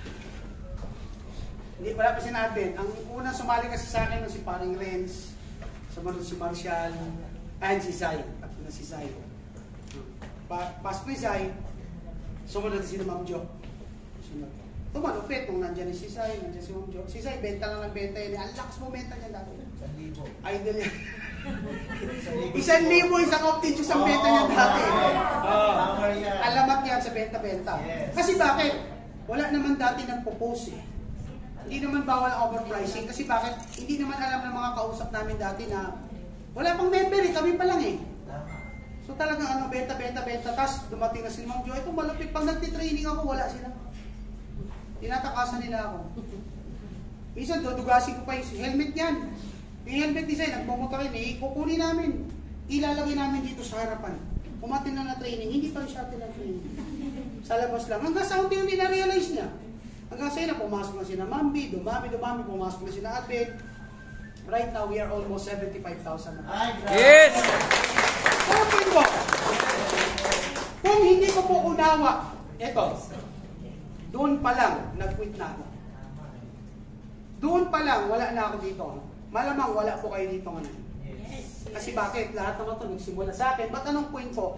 Hindi, wala pa sinabit. Ang unang sumali kasi sa akin si Paring Renz, sumunod si Marshall, and si Zay. At na si Zay. Pa pas ko si Zay, sumunod si Ma'am Jo. Sumunod. Tumalupit nung nandyan si Zay, nandyan si Ma'am Jo. Si Zay, benta lang ng benta yun. Ang lakas mo benta niya dati. Isang libo. Idol yan. Isang libo. Isang libo, isang optin ang benta niya dati. Oh, tama yan. Alamat yan sa benta-benta. Yes. Kasi bakit? Wala naman dati nagpo-post eh. Hindi naman bawal ang overpricing. Kasi bakit? Hindi naman alam ng mga kausap namin dati na wala pang member eh. Kami pa lang eh. Tama. So talagang ano, benta, benta, benta. Tapos dumating na si Ma'am Jo. Ito malapit. Pag nagtitraining ako, wala sila. Tinatakasan nila ako. Minsan, dudugasin ko pa yung helmet niyan. Yung helmet design, nagmumotor rin eh. Kukunin namin. Ilalagay namin dito sa harapan. Umatin na na training. Hindi pa rin siya atin na training. Sa labas lang. Hanggang sa unti-unti na-realize niya. Hanggang sa'yo na, pumasok na si na Mambi, dumami, dumami, pumasok na si na Advent. Right now, we are almost seventy-five thousand na. Ay, grabe. Yes! Okay po. Kung hindi ko po unawa, eto, doon pa lang, nag-quit na ako. Doon pa lang, wala na ako dito. Malamang wala po kayo dito ngayon. Yes. Kasi bakit? Lahat naman ito nagsimula sa akin. Ba't anong point ko?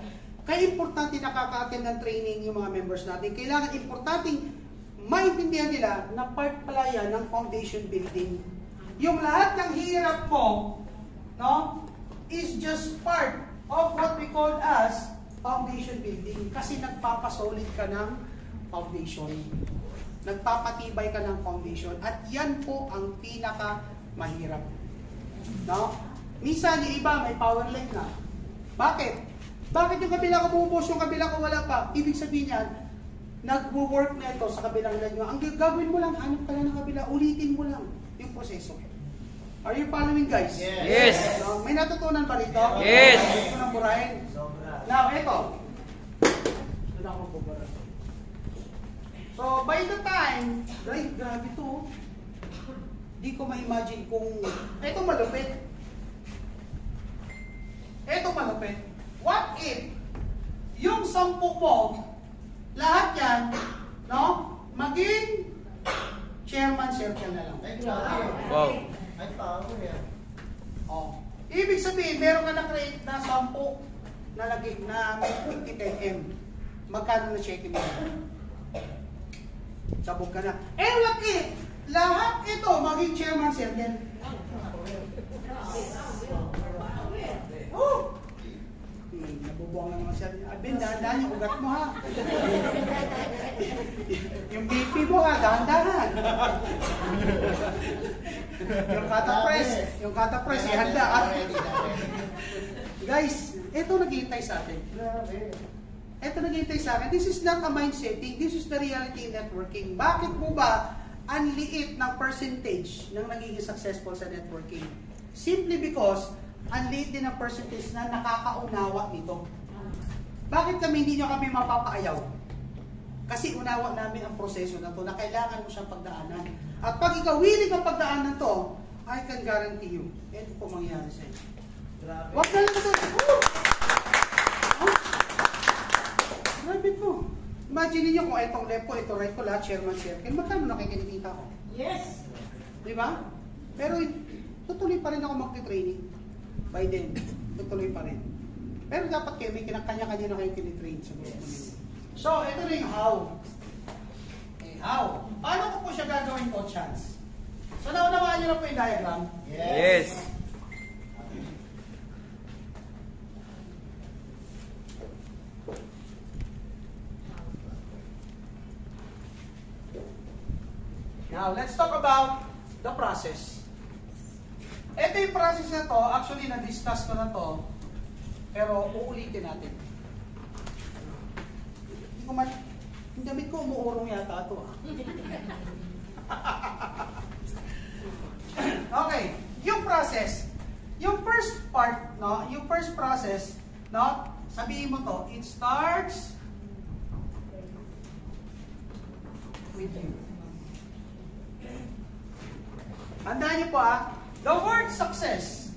Kaya importante nakaka-attend ng training yung mga members natin. Kailangan importanteng maintindihan nila na part pala yan ng foundation building. Yung lahat ng hirap mo, no, is just part of what we call as foundation building. Kasi nagpapasolid ka ng foundation. Nagpapatibay ka ng foundation. At yan po ang pinaka mahirap. No? Minsan yung iba may power line na. Bakit? Bakit yung kabila ko bumubuhos, yung kabila ko wala pa? Ibig sabihin yan, nag-work na ito sa kabilang line nyo. Ang gagawin mo lang, hanap ka lang ng kabila, ulitin mo lang yung proseso. Are you following, guys? Yes. No? May natutunan ba rito? Yes. Ito ng burahin. Sobra. Now, ito. Ito na akong bubara. So, by the time, ay, grabe to. Di ko ma-imagine kung, ito malupit. Ito malupit. What if, yung sampu mo, lahat yan, no, maging chairman circle na lang. Ay, grabe. Wow. Ay, power yan. Oh. Ibig sabihin, meron ka na-create na sampu na lagi na may fifty millimeters. Magkano na check mo? Sabog ka na. Eh, what if? Lahat ito maging chairman circle. Oh! Hmm, nabubuang na naman siya. Abin, dahan-dahan yung ugat mo ha. Yung B P mo ha, dahan-dahan. Yung kata press, yung kata press, ihanda ha. Guys, ito naghihintay sa atin. Grabe. Ito naghihintay sa akin. This is not a mind setting. This is the reality in networking. Bakit po ba ang liit ng percentage ng nagiging successful sa networking? Simply because ang liit din ng percentage na nakakaunawa nito. Bakit kami hindi nyo kami mapapaayaw? Kasi unawa namin ang proseso na to na kailangan mo siyang pagdaanan. At pag ikaw willing ang pagdaanan to, I can guarantee you, ito po mangyayari sa inyo. Grabe. Wag na lang ito. Woo! Oh. Grabe po. Imagine niyo kung itong left ko, ito right ko, lahat chairman circle, magkano nakikinikita ko? Yes. Di ba? Pero tutuloy pa rin ako magti-training. By then, tutuloy pa rin. Pero dapat kayo, may kinakanya-kanya na kayo tinitrain sa gusto ninyo. So, ito na yung how. Okay, how? Paano ko po siya gagawin ko, Chance? So, naunawaan niyo na po yung diagram. Yes. Now, let's talk about the process. Ito yung process na to, actually na-discuss ko na to, pero uulitin natin. Hindi ko man, yung damit ko umuurong yata ito ah. Okay, yung process, yung first part, no, yung first process, no, sabihin mo to, it starts with you. Tandaan niyo po ah, the word success.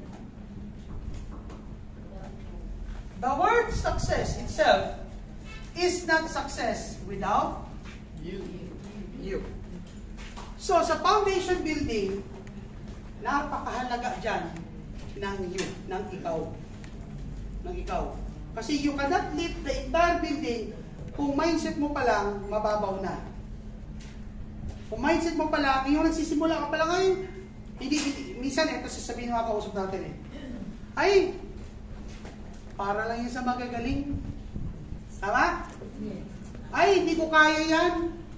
The word success itself is not success without You. you. So sa foundation building, napakahalaga dyan ng you, ng ikaw. Ng ikaw. Kasi you cannot lead the entire building kung mindset mo pa lang, mababaw na. Kung mindset mo pala, yung nagsisimula ka pala ngayon, hindi, hindi, minsan ito sasabihin ng mga kausap natin eh. Ay, para lang yan sa magagaling. Tama? Ay, hindi ko kaya yan.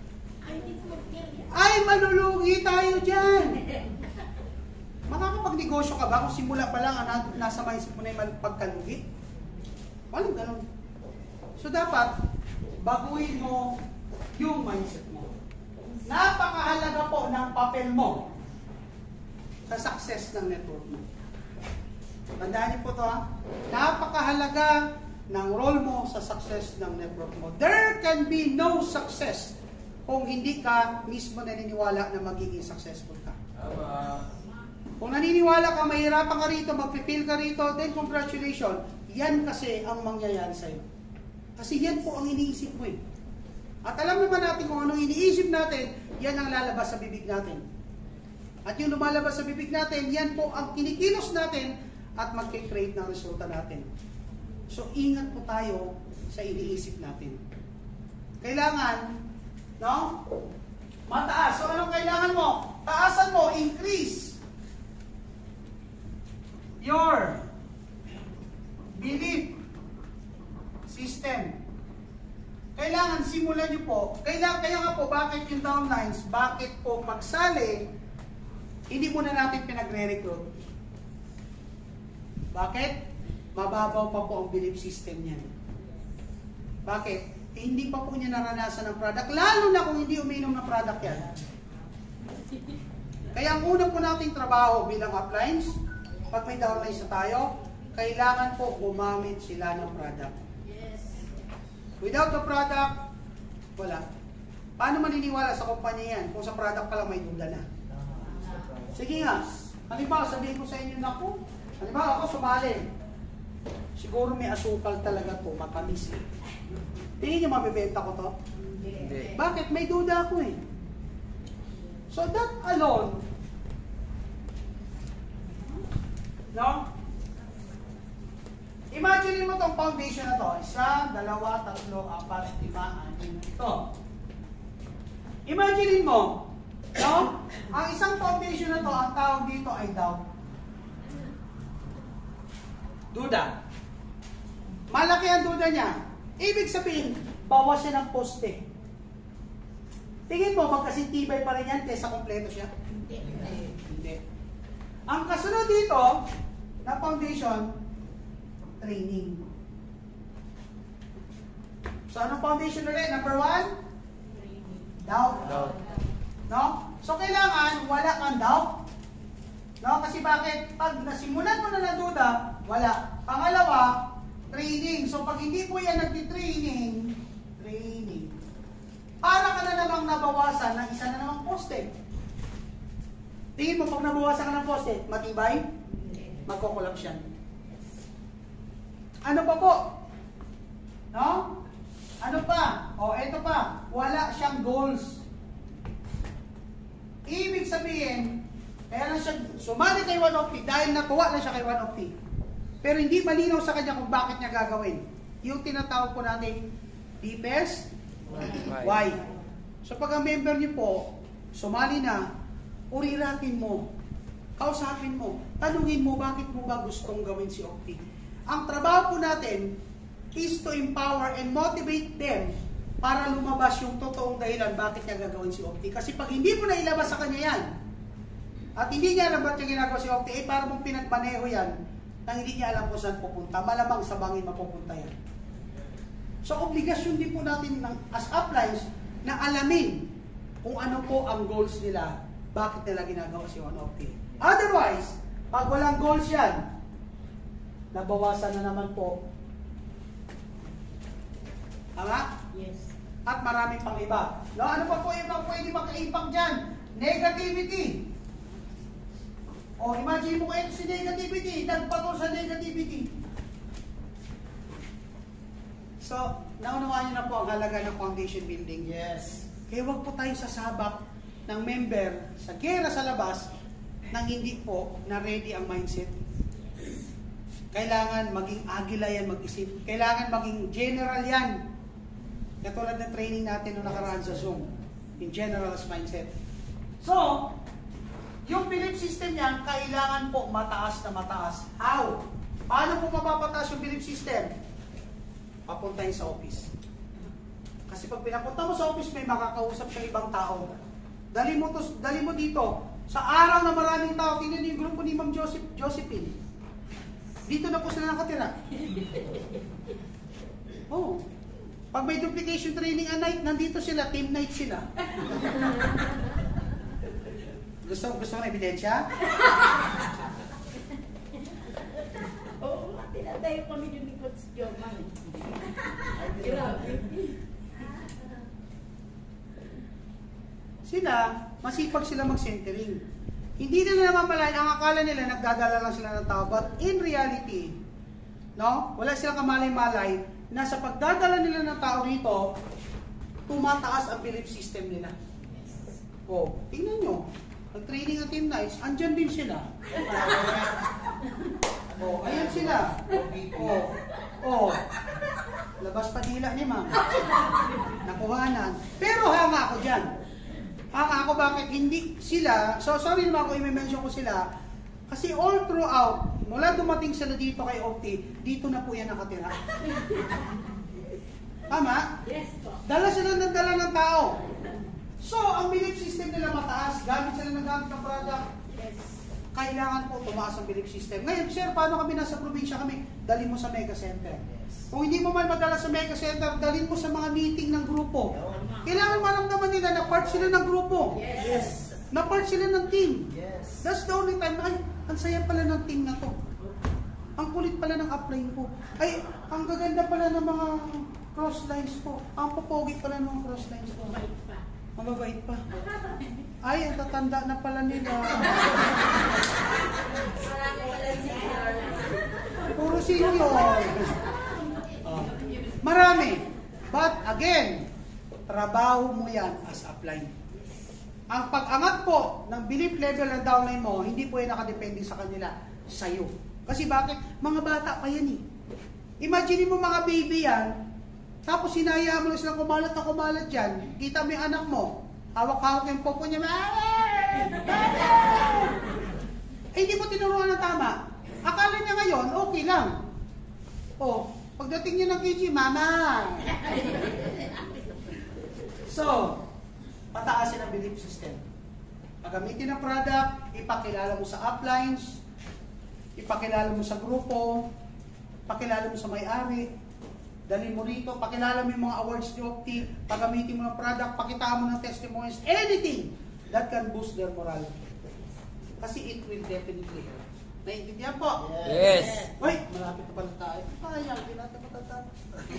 Ay, malulugi tayo dyan. Makakapag-negosyo ka ba kung simula pa lang ang nasa mindset mo na yung pagkalugi? Walang ganun. So dapat, baguhin mo yung mindset mo. Napakahalaga po ng papel mo sa success ng network mo. Tandaan niyo po ito ha. Napakahalaga ng role mo sa success ng network mo. There can be no success kung hindi ka mismo naniniwala na magiging successful ka. Kung naniniwala ka, mahirapan ka rito, mag-feel ka rito, then congratulations. Yan kasi ang mangyayari sa'yo. Kasi yan po ang iniisip mo eh. At alam naman natin kung anong iniisip natin, yan ang lalabas sa bibig natin. At yung lumalabas sa bibig natin, yan po ang kinikilos natin at mag-create ng resulta natin. So, ingat po tayo sa iniisip natin. Kailangan, no? Mataas. So, anong kailangan mo? Taasan mo, increase your belief system. Kailangan simulan nyo po. Kailangan, kaya nga po, bakit yung downlines, bakit po pagsali, hindi muna natin pinagre-recruit. Bakit? Mababaw pa po ang belief system niyan. Bakit? Eh, hindi pa po niya naranasan ng product, lalo na kung hindi uminom ng product yan. Kaya ang una po nating trabaho bilang uplines, pag may downlines na tayo, kailangan po gumamit sila ng product. Yes. Without the product, wala. Paano maniniwala sa kumpanya yan kung sa product pa lang may duda na? Sige nga, halimbawa sabihin ko sa inyo na po, halimbawa ako sumali. Siguro may asukal talaga to, matamis eh. Tingin niyo mabibenta ko to? Hindi. Bakit? May duda ako eh. So that alone, no? Imagine mo tong foundation na to. Isa, dalawa, tatlo, apat, lima, anim. Ito. Imagine mo, no? Ang isang foundation na to, ang tawag dito ay doubt. Duda. Malaki ang duda niya. Ibig sabihin, bawas siya ng poste. Tingin mo, magkasintibay pa rin yan kaysa kompleto siya? Hindi. Hindi. Ang kasunod dito, na foundation, training. So, anong foundation ulit? Number one? Doubt. Doubt. No? So, kailangan wala kang doubt. No? Kasi bakit? Pag nasimulan mo na ng duda, wala. Pangalawa, training. So, pag hindi po yan nagti-training, training. Para ka na namang nabawasan ng isa na namang poste. Tingin mo, pag nabawasan ka ng poste, matibay? Magkukulap siya. Ano pa po? No? Ano pa? O, eto pa. Wala siyang goals. Ibig sabihin, kaya lang siya sumali kay one of T dahil natuwa na siya kay one of T. Pero hindi malinaw sa kanya kung bakit niya gagawin. Yung tinatawag po natin deepest why. So pag ang member niyo po, sumali na, uriratin mo, kausapin mo, tanungin mo bakit mo ba gustong gawin si Opti. Ang trabaho po natin is to empower and motivate them para lumabas yung totoong dahilan bakit niya gagawin si Opti. Kasi pag hindi mo na ilabas sa kanya yan, at hindi niya alam ba't yung ginagawa si Opti, eh para mong pinagmaneho yan, nang hindi niya alam kung saan pupunta, malamang sa bangin mapupunta yan. So, obligasyon din po natin ng, as uplines na alamin kung ano po ang goals nila, bakit nila ginagawa si one of T. Otherwise, pag walang goals yan, nabawasan na naman po. Tama? Yes. At marami pang iba. No, ano pa po ibang pwede maka-impact dyan? Negativity. O, imagine mo kayo si negativity, nagpatol sa negativity. So, naunawaan niyo na po ang halaga ng foundation building. Yes. Kaya wag po tayo sasabak ng member sa gera sa labas nang hindi po na ready ang mindset. Kailangan maging agila yan mag-isip. Kailangan maging general yan. Katulad ng training natin nung nakaraan sa Zoom. In general's mindset. So, yung belief system niyan, kailangan po mataas na mataas. How? Paano po mapapataas yung belief system? Papuntahin sa office. Kasi pag pinapunta mo sa office, may makakausap sa ibang tao. Dali mo, to, dali mo dito. Sa araw na maraming tao, tingnan niyo yung grupo ni Ma'am Joseph, Josephine. Dito na po sila nakatira. Oh. Pag may duplication training at night, nandito sila, team night sila. Gusto, gusto mo na ebidensya? Oo, tinatayo kami yung ni Coach Joman. Grabe. Sila, masipag sila mag-centering. Hindi nila namamalayan, ang akala nila nagdadala lang sila ng tao, but in reality, no, wala silang kamalay-malay na sa pagdadala nila ng tao rito, tumataas ang belief system nila. O, tingnan nyo, pag-training ng team nights, andyan din sila. O, ayan sila. O, Oh, labas pa dila ni ma'am. Nakuhanan. Pero hanga ako dyan. Hanga ako bakit hindi sila, so sorry naman ako i-mention ko sila, kasi all throughout, mula dumating sila dito kay Opti, dito na po yan nakatira. Tama? Yes po. Dala sila ng dala ng tao. So, ang belief system nila mataas, gamit sila ng gamit ng product, Yes. kailangan po tumaas ang belief system. Ngayon, sir, paano kami nasa probinsya kami? Dalhin mo sa mega center. Kung hindi mo man madala sa mega center, dalhin mo sa mga meeting ng grupo. Kailangan maramdaman nila na part sila ng grupo. Yes. Na part sila ng team. Yes. That's the only time, ay, ang saya pala ng team na to. Ang kulit pala ng upline ko. Ay, ang gaganda pala ng mga cross lines ko. Ang popogi pala ng mga cross lines ko. Bait pa. Ang mabait pa. Ay, ang tatanda na pala nila. Marami pala senior. Puro senior. Oh. Marami. But again, trabaho mo yan as upline. Ang pag-angat po ng belief level ng downline mo, hindi po yan nakadepende sa kanila, sa'yo. Kasi bakit? Mga bata pa yan eh. Imagine mo mga baby yan, tapos sinaya mo na silang kumalat na kumalat dyan, kita mo yung anak mo, hawak-hawak yung popo niya, eh, hindi mo tinuruan ng tama. Akala niya ngayon, okay lang. Oh, pagdating niya ng K G, mama. So, pataasin ang belief system. Pagamitin ang product, ipakilala mo sa uplines, ipakilala mo sa grupo, pakilala mo sa may-ari, dalhin mo rito, pakilala mo yung mga awards ni Opti, pagamitin mo ng product, pakitaan mo ng testimonials, anything that can boost their morale. Kasi it will definitely help. Naiintindihan po? Yes. Uy, malapit na pala tayo. Sayang, hindi natin matatapos.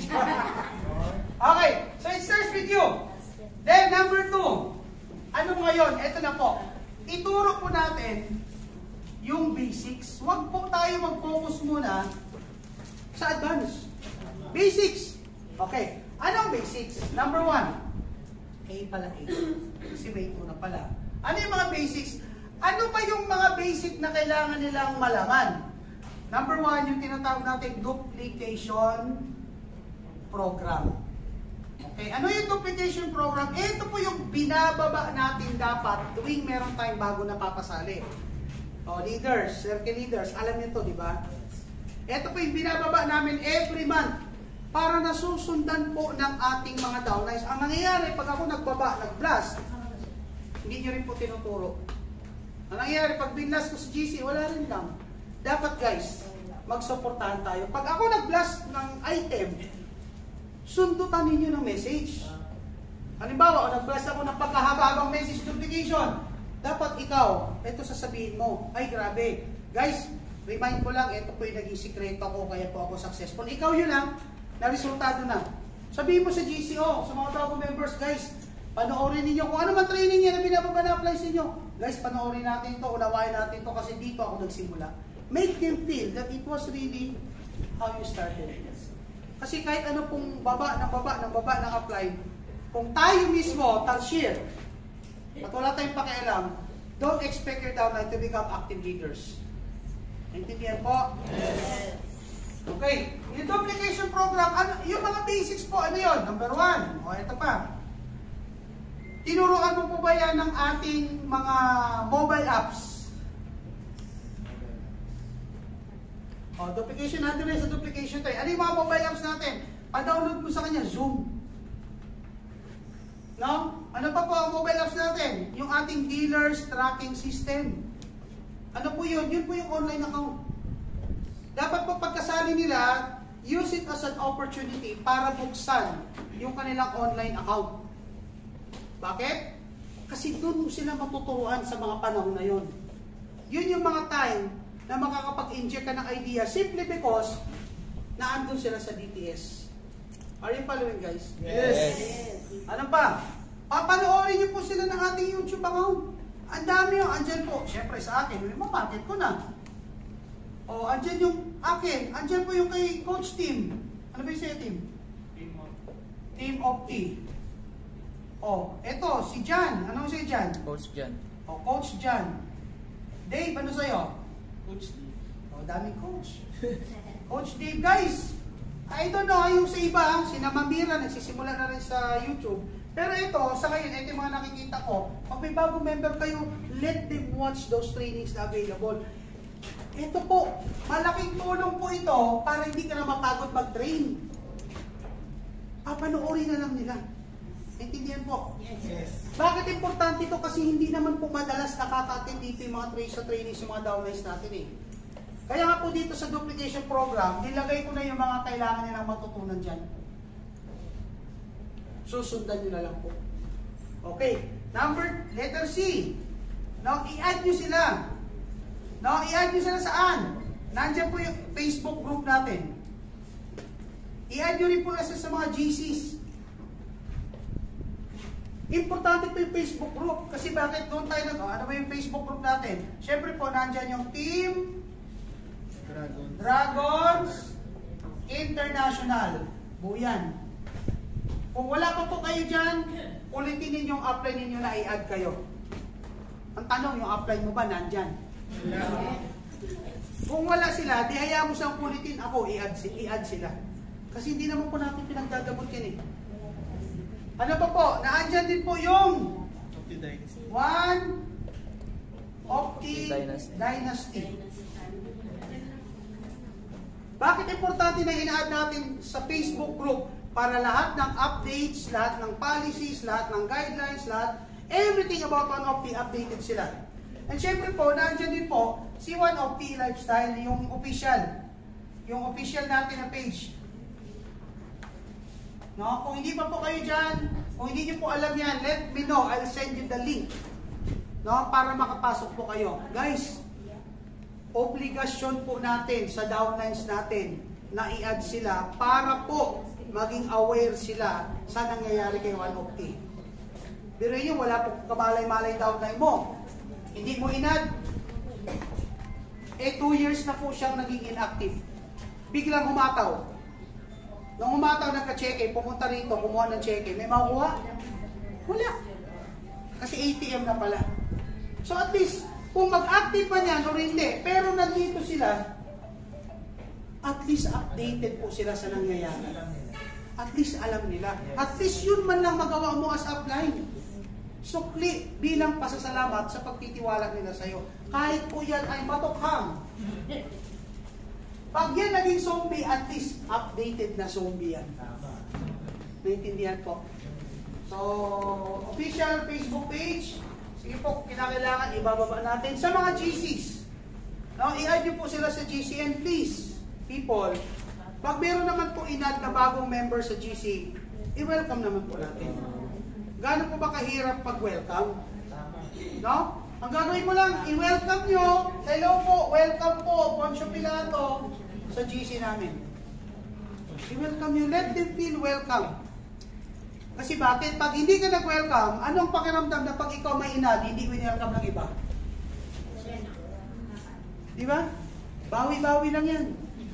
Okay, so it starts with you. Then, number two. Ano ngayon? Ito na po. Ituro po natin yung basics. Huwag po tayo mag-focus muna sa advance. Basics. Okay. Anong basics? Number one. A pala A. Kasi may una pala. Ano yung mga basics? Ano ba yung mga basic na kailangan nilang malaman? Number one, yung tinatawag natin duplication program. Okay, ano yung duplication program? Ito po yung binababa natin dapat tuwing meron tayong bago na papasali. O, leaders, circle leaders, alam niyo to, di ba? Ito po yung binababa namin every month para nasusundan po ng ating mga downlines. Ang nangyayari, pag ako nagbaba, nag-blast, hindi nyo rin po tinuturo. Ang nangyayari, pag binlast ko sa G C, wala rin lang. Dapat guys, magsuportahan tayo. Pag ako nag-blast ng item, sundutan ninyo ng message. Halimbawa, o nag-blast ako ng pagkahaba-habang message duplication. Dapat ikaw, ito sasabihin mo, ay grabe. Guys, remind ko lang, ito po yung naging sikreto ko, kaya po ako successful. Ikaw yun lang, na resultado na. Sabihin mo sa G C O, sa mga bago members, guys, panoorin ninyo kung ano man training niya na binababa na apply sa inyo. Guys, panoorin natin to, unawain natin to kasi dito ako nagsimula. Make them feel that it was really how you started. Kasi kahit ano pong baba ng baba ng baba ng apply, kung tayo mismo, tarsier, at wala tayong pakialam, don't expect your downline to become active leaders. Naintindihan po? Yes. Okay. Yung duplication program, ano, yung mga basics po, ano yun? Number one. O, ito pa. Tinuruan mo po ba yan ng ating mga mobile apps? O, duplication natin rin sa duplication tayo. Ano yung mga mobile apps natin? Pa-download mo sa kanya, Zoom. No? Ano pa po ang mobile apps natin? Yung ating dealers tracking system. Ano po yun? Yun po yung online account. Dapat po pagkasali nila, use it as an opportunity para buksan yung kanilang online account. Bakit? Kasi doon sila matuturuan sa mga panahon na yun. Yun yung mga time na makakapag-inject ka ng idea simply because naandun sila sa D T S. Are you following, guys? Yes. Yes. Ano pa? Papanoorin niyo po sila ng ating YouTube account. Ang dami yung andyan po. Siyempre sa akin, yung mamarket ko na. O, andyan yung akin. Andyan po yung kay Coach Team. Ano ba yung sa'yo, Team? Team of T. O, eto, si Jan. Anong sa'yo, Jan? Coach Jan. O, Coach Jan. Dave, ano sa'yo? Coach Dave. O, daming coach. Coach Dave, guys. I don't know, yung sa iba, sina Mamira, nagsisimula na rin sa YouTube. Pero ito, sa ngayon, ito yung mga nakikita ko, pag may bagong member kayo, let them watch those trainings na available. Ito po, malaking tulong po ito para hindi ka na mapagod mag-train. Ah, panoorin na lang nila. Intindihan po? Yes. Bakit importante ito? Kasi hindi naman po madalas nakaka-attend dito yung mga trace sa trainings, yung mga downlines natin eh. Kaya nga po dito sa duplication program, nilagay ko na yung mga kailangan nilang matutunan dyan. Susundan nyo na lang po. Okay. Number, letter C. Now, i-add nyo sila. Now, i-add nyo sila saan? Nandiyan po yung Facebook group natin. I-add nyo rin po na sa mga G Cs. Importante po yung Facebook group. Kasi bakit doon tayo nag- ano ba yung Facebook group natin? Siyempre po, nandyan yung Team Dragon. Dragons International. Buyan. Kung wala pa po kayo dyan, ulitin ninyong apply ninyo na i-add kayo. Ang tanong, yung apply mo ba nandyan? Kung wala sila, di hayaan mo siyang ulitin. Ako, i-add, i-add sila. Kasi hindi naman po natin pinagdadamot yan eh. Ano pa po? Naandyan din po yung Opti Dynasty. One Opti Dynasty. Dynasty. Bakit importante na ina-add natin sa Facebook group? Para lahat ng updates, lahat ng policies, lahat ng guidelines, lahat, everything about One Opti, updated sila. And syempre po, nandiyan din po, si One Opti Lifestyle, yung official. Yung official natin na page. No? Kung hindi pa po kayo dyan, kung hindi nyo po alam yan, let me know. I'll send you the link. No? Para makapasok po kayo. Guys, obligasyon po natin sa downlines natin na i-add sila para po maging aware sila sa nangyayari kay One Opti. Pero yun, wala po kamalay-malay downline mo. Hindi mo in-add. Eh, two years na po siyang naging inactive. Biglang humataw. Nung humataw, nagka-check-in, pumunta rito, kumuha ng check-in. May makuha? Wala. Kasi A T M na pala. So at least, kung mag-active pa niyan o hindi, pero nandito sila, at least updated po sila sa nangyayari. At least alam nila. At least yun man lang magawa mo as upline. Sukli bilang pasasalamat sa pagtitiwala nila sa'yo. Kahit po yan ay matukhang. Pag yan naging zombie, at least updated na zombie yan. Naintindihan po. So, official Facebook page. Sige po, kinakailangan ibababa natin sa mga G Cs. No, i-add nyo po sila sa G C and please, people, pag meron naman po in-add na bagong member sa G C, i-welcome naman po natin. Gaano po ba kahirap pag-welcome? No? Ang gagawin mo lang, i-welcome nyo. Hello po, welcome po, Poncio Pilato, sa G C namin. I-welcome nyo, let them feel welcome. Kasi bakit? Pag hindi ka nag-welcome, anong pakiramdam na pag ikaw may in-add, hindi winelcome ng iba? Di ba? Bawi-bawi lang yan.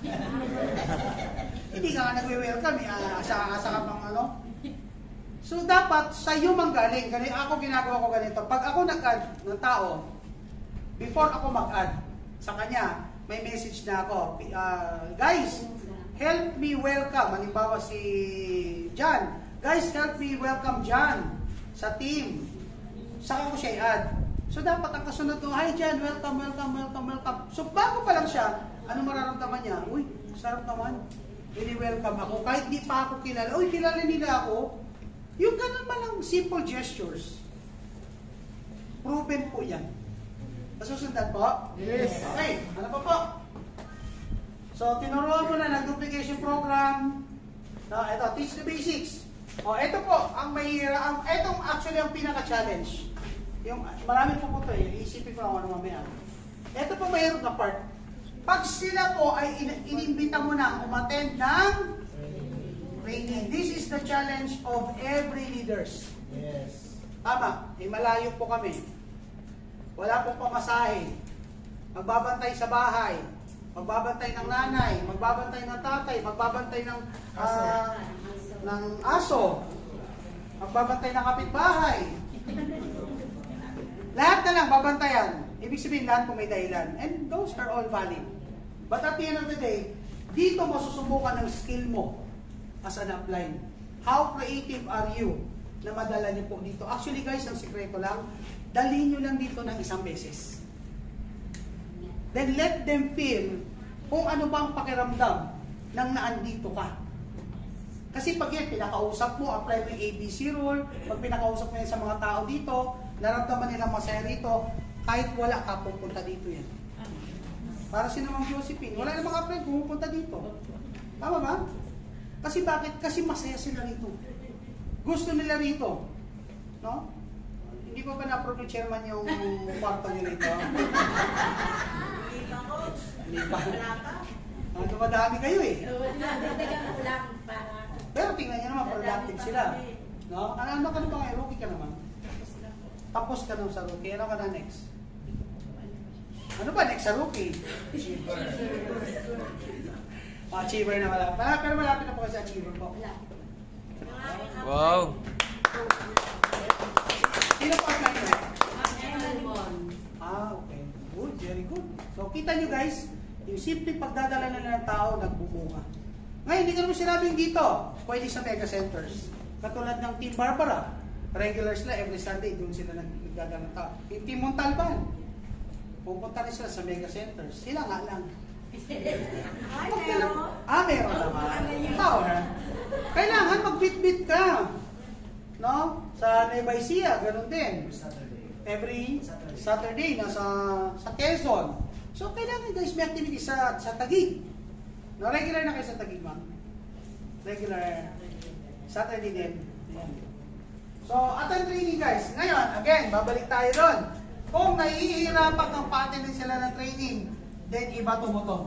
Hindi ka nga nag-welcome, asa-asa ka pang ano. So dapat sa iyo manggaling. Ganito ako ginagawa ko ganito. Pag ako nag-add ng tao, before ako mag-add sa kanya, may message na ako. Uh, guys, help me welcome. Halimbawa si John. Guys, help me welcome John sa team. Saka ko siya i-add. So dapat ang kasunod ko, hi John, welcome, welcome, welcome, welcome. So bago pa lang siya, ano mararamdaman niya? Uy, sarap naman. Really welcome ako. Kahit di pa ako kilala. Uy, kilala nila ako. Yung ganun man lang simple gestures. Proven po yan. Nasusundan po? Yes. Okay, ano pa po? So, tinuruan mo na ng duplication program. No, ito, teach the basics. O, ito po, ang mahira, ang, itong actually ang pinaka-challenge. Yung, marami po po ito eh, isipin ko lang ano mamaya. Ito po mahirap na part. Pag sila po ay in inimbita mo na umattend ng training. This is the challenge of every leaders. Yes. Tama, eh malayo po kami. Wala pong pamasahe. Magbabantay sa bahay. Magbabantay ng nanay. Magbabantay ng tatay. Magbabantay ng, uh, ng aso. Magbabantay ng kapitbahay. Lahat na lang babantayan. Ibig sabihin lahat po may dahilan. And those are all valid. But at the end of the day, Dito masusubukan ng skill mo as an upline. How creative are you na madala niyo po dito? Actually guys, ang sikreto lang, dalhin nyo lang dito ng isang beses. Then let them feel kung ano bang pakiramdam nang naandito ka. Kasi pag yan, pinakausap mo, apply mo yung A B C rule, pag pinakausap mo yan sa mga tao dito, naramdaman nila masaya rito, kahit wala ka, pupunta dito yan. Para si namang Josephine, wala namang apply, pumupunta dito. Tama ba? Kasi bakit? Kasi masaya sila rito. Gusto nila rito. No? Hindi pa ba na-approve ng chairman yung kwarto nyo rito? Hindi pa, coach. Hindi pa. Wala pa. Ano, madami kayo eh. Dagdagan ko lang para... Pero tingnan nyo naman, productive sila. No? Ano, ano ka na ba ngayon? Rookie ka naman. Tapos ka nung sa rookie. Ano ka na next? Ano ba next sa rookie? Achiever na wala. Pero malapit na po kasi achiever po. Wala. Wow! Sino po ang nag Lemon. Ah, okay. Good, very good. So, kita nyo guys, yung simple pagdadala na ng tao, nagbubunga. Ngayon, hindi ko naman sinabing dito, pwede sa mega centers. Katulad ng Team Barbara, regular sila every Sunday, doon sila nagdadala ng tao. Yung Team Montalban, pupunta rin sila sa mega centers. Sila nga lang. Ay, meron. Ah, meron naman. Power. Kailangan mag-bit-bit ka. No? Sa Nueva Ecija, ganun din. Every Saturday, nasa sa Quezon. So, kailangan guys, may activity sa, sa Taguig. No, regular na kayo sa Taguig, ma'am? Regular. Saturday din. Ayan. So, attend training guys. Ngayon, again, babalik tayo doon. Kung nahihirapan ng pa-attend sila ng training, then iba mo to.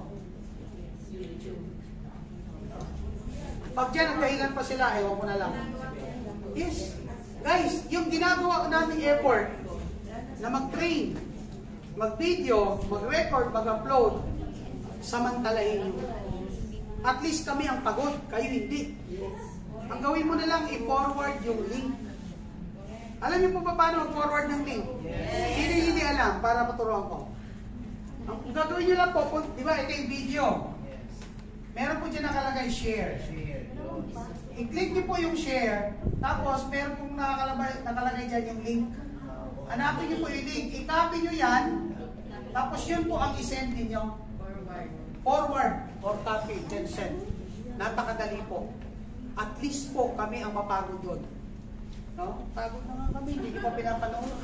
Pag dyan, nagkahingan pa sila, ewan ko na lang. Yes. Guys, yung ginagawa namin effort na mag-train, mag-video, mag-record, mag-upload, samantalahin nyo. At least kami ang pagod, kayo hindi. Ang gawin mo na lang, i-forward yung link. Alam niyo po ba paano mag-forward ng link? Hindi hindi alam, para maturuan ko. Ang gagawin nyo lang po, di ba, ito yung video. Meron po dyan nakalagay share. I-click nyo po yung share, tapos meron pong nakalagay, nakalagay dyan yung link. Hanapin nyo po yung link, i-copy nyo yan, tapos yun po ang i-send ninyo. Forward. Forward or copy, then send. Napakadali po. At least po kami ang mapagod doon. No? Pagod na nga kami, hindi ko pa pinapanood.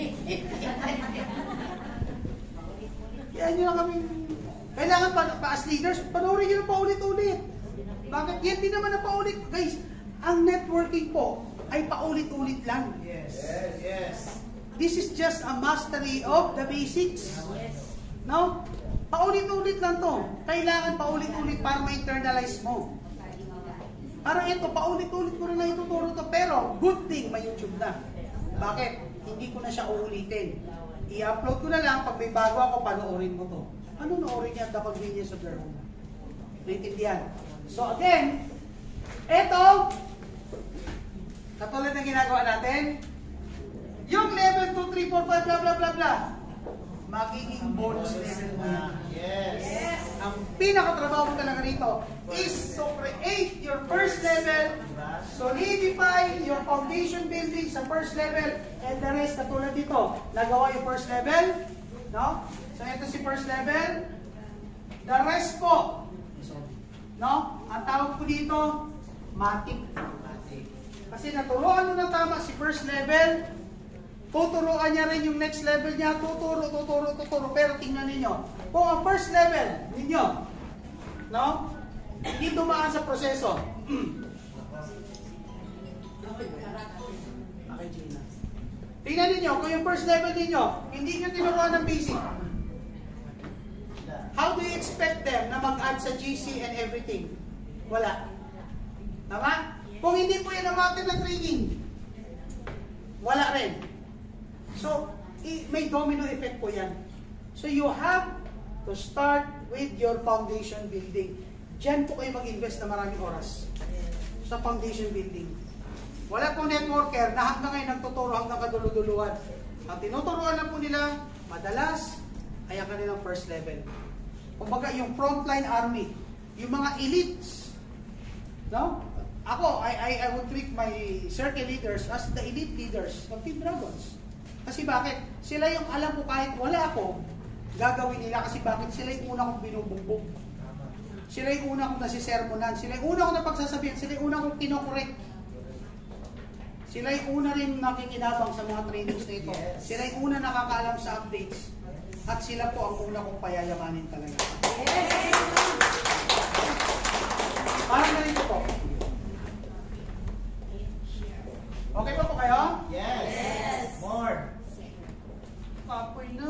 Kaya nyo lang kami, kailangan pa, pa as leaders, panoorin nyo na paulit-ulit. Bakit? Yan din naman na paulit. Guys, ang networking po ay paulit-ulit lang. Yes. Yes. Yes. This is just a mastery of the basics. No? Paulit-ulit lang to. Kailangan paulit-ulit para ma-internalize mo. Parang ito, paulit-ulit ko rin na ituturo to. Pero, good thing, may YouTube na. Bakit? Hindi ko na siya uulitin. I-upload ko na lang, pag may bago ako, panoorin mo to. Ano noorin niya? The convenience of your home. Naintindihan? So again, eto, katulad na ginagawa natin, yung level two, three, four, five, blah, blah, blah, blah, magiging bonus level mo yan. Yes. Ang pinakatrabaho mo talaga rito is to create your first level, solidify your foundation building sa first level, and the rest, katulad dito, nagawa yung first level, no? So ito si first level, the rest po, no? Ang tawag ko dito, matik. Kasi naturuan mo na tama si first level, tuturuan niya rin yung next level niya, tuturo, tuturo, tuturo. Pero tingnan ninyo, kung ang first level ninyo, no? Hindi dumaan sa proseso. Okay, Gina. Tingnan ninyo, kung yung first level ninyo, hindi nyo tinuruan ng basic, how do you expect them na mag-add sa G C and everything? Wala. Tama? Kung hindi po yan natin ng training, wala rin. So, may domino effect po yan. So, you have to start with your foundation building. Diyan po kayo mag-invest na maraming oras sa foundation building. Wala pong networker na hanggang ngayon nagtuturo hanggang kaduluduluhan. Ang tinuturuan lang po nila, madalas, ay ang kanilang first level. Kumbaga, yung frontline army, yung mga elites. No? Ako, I, I, I would treat my circle leaders as the elite leaders of Team Dragons. Kasi bakit? Sila yung alam ko kahit wala ako, gagawin nila kasi bakit? Sila yung una kong binubugbog. Sila yung una kong nasisermonan. Sila yung una kong napagsasabihan. Sila yung una kong kinokorek. Sila yung una rin nakikinabang sa mga trainings na ito. Sila yung una nakakaalam sa updates. At sila po ang una kong payayamanin talaga. Parang ganito po. Okay pa po kayo? Yes. More. Kapoy na.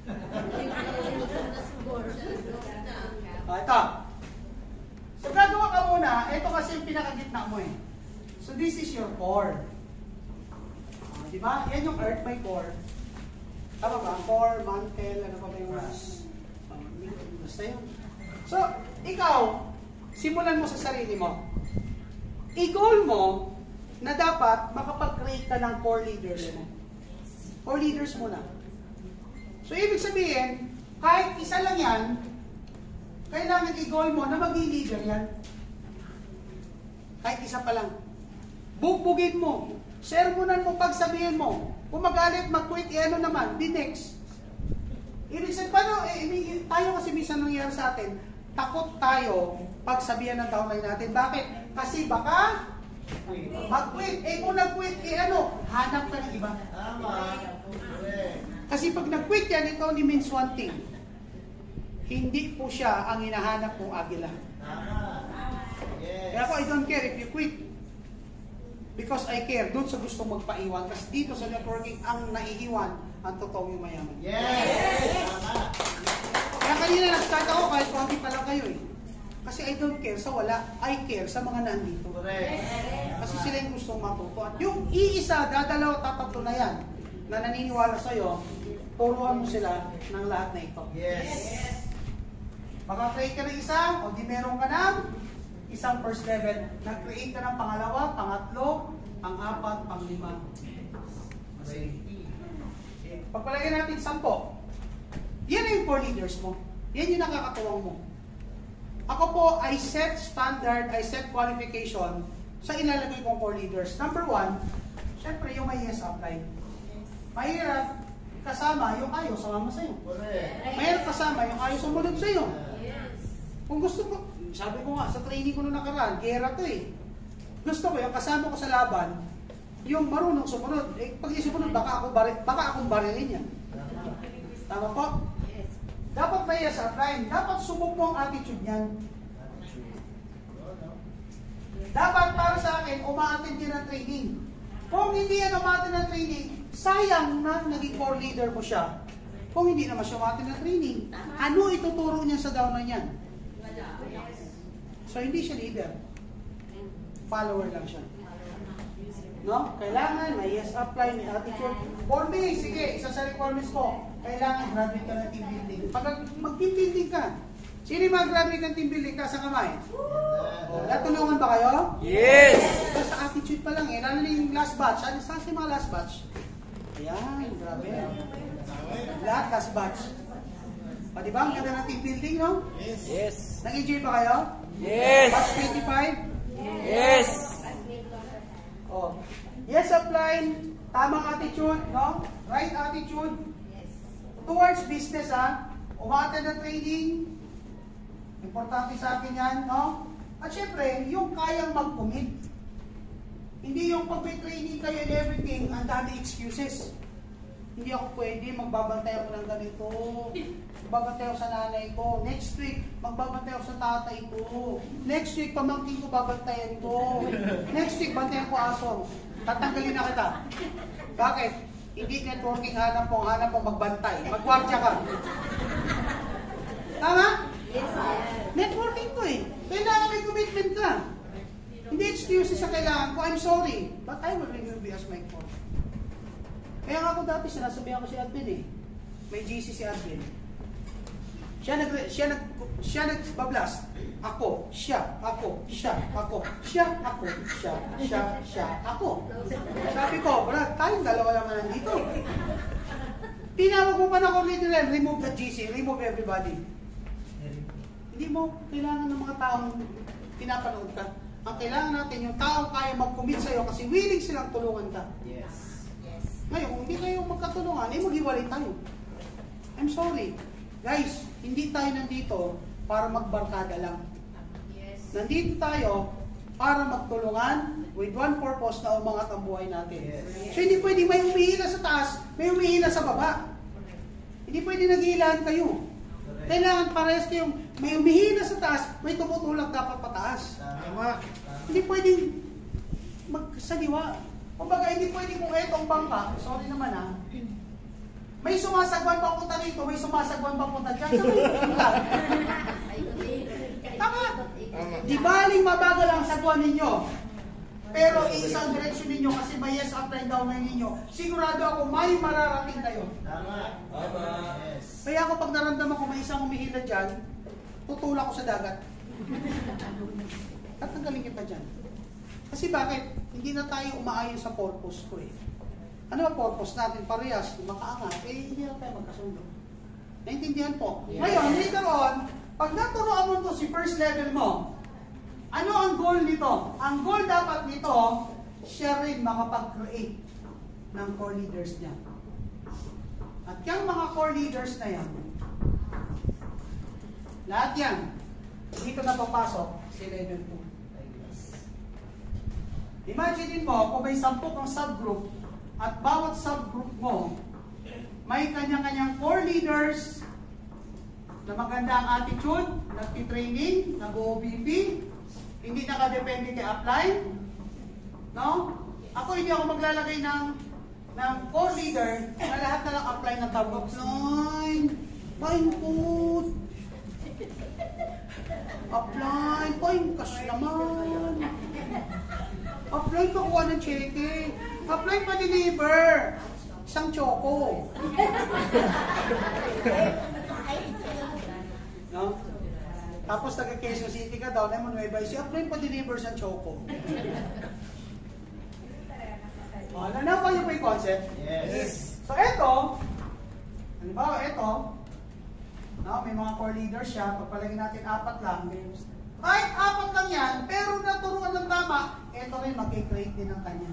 Ah, ito. So, gagawa ka muna. Ito kasi yung pinakagitna mo eh. So, this is your core. Ah, di ba? Yan yung earth by core. Tama ba? Core, mantle, ano pa ba yung mas? Um, basta yun. So, ikaw, simulan mo sa sarili mo. I-goal mo na dapat makapag-create ka ng core leaders mo. Core leaders mo na. So, ibig sabihin, kahit isa lang yan, kailangan i-goal mo na maging leader yan. Kahit isa pa lang. Bugbugin mo. Sermonan mo, pagsabihin mo. Kung magalit, mag-quit, eh ano naman, the next. Ibig sabihin, paano, eh, tayo kasi minsan nangyayari sa atin, takot tayo pagsabihan ng downline natin. Bakit? Kasi baka mag-quit. Eh kung nag-quit, eh ano, hanap ka ng iba. Tama. Correct. Kasi pag nag-quit yan, it only means one thing. Hindi po siya ang hinahanap mong agila. Tama. Yes. Kaya ako, I don't care if you quit. Because I care doon sa gusto magpaiwan. Kasi dito sa networking, ang naiiwan, ang totoong yung mayaman. Yes. Tama. Kaya kanina nag-start ako kahit konti pa lang kayo eh. Kasi I don't care sa wala, I care sa mga nandito. Correct. Kasi sila yung gustong matuto. At yung iisa, dadalaw, tatatlo na yan, na naniniwala sa'yo, turuan mo sila ng lahat na ito. Yes. Maka-create ka ng isa, o di meron ka ng isang first level. Nag-create ka ng pangalawa, pangatlo, pang-apat, pang-lima. Ready. Pagpalagay natin sampo. Yan na yung core leaders mo. Yan yung nakakatuwang mo. Ako po, I set standard, I set qualification sa ilalagay kong core leaders. Number one, syempre yung may yes apply. Mahirap kasama yung ayaw sumama sa'yo. Correct. Mahirap kasama yung ayaw sumunod sa'yo. Kung gusto mo, sabi ko nga, sa training ko nung nakaraan, gera to eh. Gusto ko yung kasama ko sa laban, yung marunong sumunod. Eh, pag di sumunod, baka, ako bari, baka akong barilin yan. Tama po? Dapat may yes apply. Dapat subok mo ang attitude niyan. Dapat para sa akin, umaattend din ng training. Kung hindi yan umaattend ng training, sayang na naging core leader mo siya. Kung hindi naman siya umaattend ng training, ano ituturo niya sa down na niyan? So, hindi siya leader. Follower lang siya. No? Kailangan may yes apply, may attitude. For me, sige, isa sa requirements ko, kailangan graduate ka ng team building. Pag mag-team building ka, sino yung mag-graduate ng team building ka sa kamay? O, natulungan ba kayo? Yes! Basta attitude pa lang eh, lalo na yung last batch. Ano sa yung mga last batch? Ayan, grabe. Lahat last batch. O, diba? Ang ganda ng team building, no? Yes! Nag-enjoy ba kayo? Yes! Batch twenty-five? Yes! Oh. Yes, apply. Tamang attitude, no? Right attitude. Towards business, ha? Umaattend ng training. Importante sa akin yan, no? At syempre, yung kayang mag-commit. Hindi yung pag may training kayo and everything, ang dami excuses. Hindi ako pwede, magbabantay ako ng ganito. Magbabantay ako sa nanay ko. Next week, magbabantay ako sa tatay ko. Next week, pamangkin ko, babantayan ko. Next week, bantayan ko aso. Tatanggalin na kita. Bakit? Hindi networking hanap mo, hanap mo magbantay. Magwardya ka. Tama? Yes, sir. Networking ko eh. Kailangan may commitment ka. Hindi excuses sa kailangan ko. I'm sorry, but I will remove you as my core. Kaya nga ako dati sinasabihan ko si Advin eh. May G C si Advin. Siya nag siya nag siya nagbablast. Ako, siya, ako, siya, ako, siya, ako, siya, siya, siya, ako. Sabi ko, brad, tayong dalawa naman nandito. Tinawag mo pa na coordinator, remove the G C, remove everybody. Hindi mo kailangan ng mga taong pinapanood ka. Ang kailangan natin yung taong kaya mag-commit sa'yo kasi willing silang tulungan ka. Yes. Yes. Ngayon, kung hindi kayo magkatulungan, eh maghiwalay tayo. I'm sorry. Guys, hindi tayo nandito para magbarkada lang. Yes. Nandito tayo para magtulungan with one purpose na umangat ang buhay natin. Yes. So hindi pwede may umihila sa taas, may umihila sa baba. Hindi pwede naghihilaan kayo. Kailangan parehas kayong may umihila sa taas, may tumutulak dapat pataas. Tama. Hindi pwedeng magsaliwa. Kumbaga, hindi pwedeng kung etong bangka, sorry naman ha, may sumasagwan papunta rito, may sumasagwan papunta dyan, sa may pupunta. Tama. Di baling mabagal ang sagwan ninyo. Pero isang direksyon ninyo kasi may yes up and down na ninyo. Sigurado ako may mararating kayo. Tama. Tama. Yes. Kaya ako pag naramdaman ko may isang umihila dyan, tutulak ko sa dagat. At tanggalin kita dyan. Kasi bakit? Hindi na tayo umaayon sa purpose ko eh. Ano ang purpose natin? Parehas, makaangat, eh hindi na tayo magkasundo. Naintindihan po? Yes. Ngayon, later on, pag naturoan mo to si first level mo, ano ang goal nito? Ang goal dapat nito, siya rin makapag-create ng core leaders niya. At yung mga core leaders na yan, lahat yan, dito na papasok si level two. Imagine mo, kung may sampu kang subgroup, at bawat subgroup mo, may kanya-kanyang core leaders na maganda ang attitude, nagtitraining, nag-O B P, hindi nakadepende kay upline. No? Ako hindi ako maglalagay ng ng core leader na lahat na lang upline ng tawag. Upline! Paingkot! Upline! Paingkas naman! Upline pa kuha ng cheque. Upline pa deliver. Isang choco. No? Tapos taga Quezon City ka daw, na mo Nueva Ecija, upline pa deliver sa choco. O, alam na ba yung may concept? Yes. So, eto, halimbawa, eto, no, may mga core leaders siya, pagpalagay natin apat lang, kahit apat lang yan, pero naturuan ng tama, eto rin mag-create din ng kanya.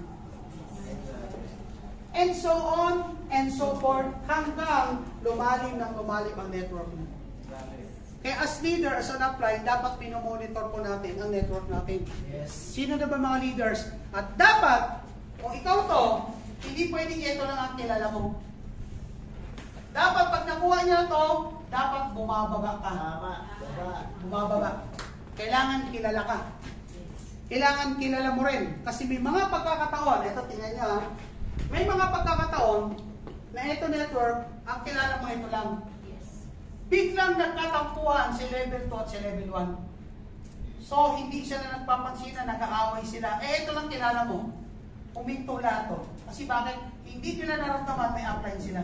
And so on, and so forth, hanggang lumalim ng lumalim ang network mo. Kaya as leader, as an upline, dapat pinomonitor po natin ang network natin. Yes. Sino na ba mga leaders? At dapat, kung ikaw to, hindi pwedeng ito lang ang kilala mo. Dapat pag nakuha niya to, dapat bumababa ka. Tama. Tama. Bumababa. Kailangan kilala ka. Kailangan kilala mo rin. Kasi may mga pagkakataon, ito tingnan niya, may mga pagkakataon na ito network, ang kilala mo ito lang. Biglang nagkatampuhan si level two at si level one. So, hindi siya na nagpapansin na nag-aaway sila. Eh, ito lang kilala mo. Uminto lahat to. Kasi bakit? Hindi nila naramdaman may upline sila.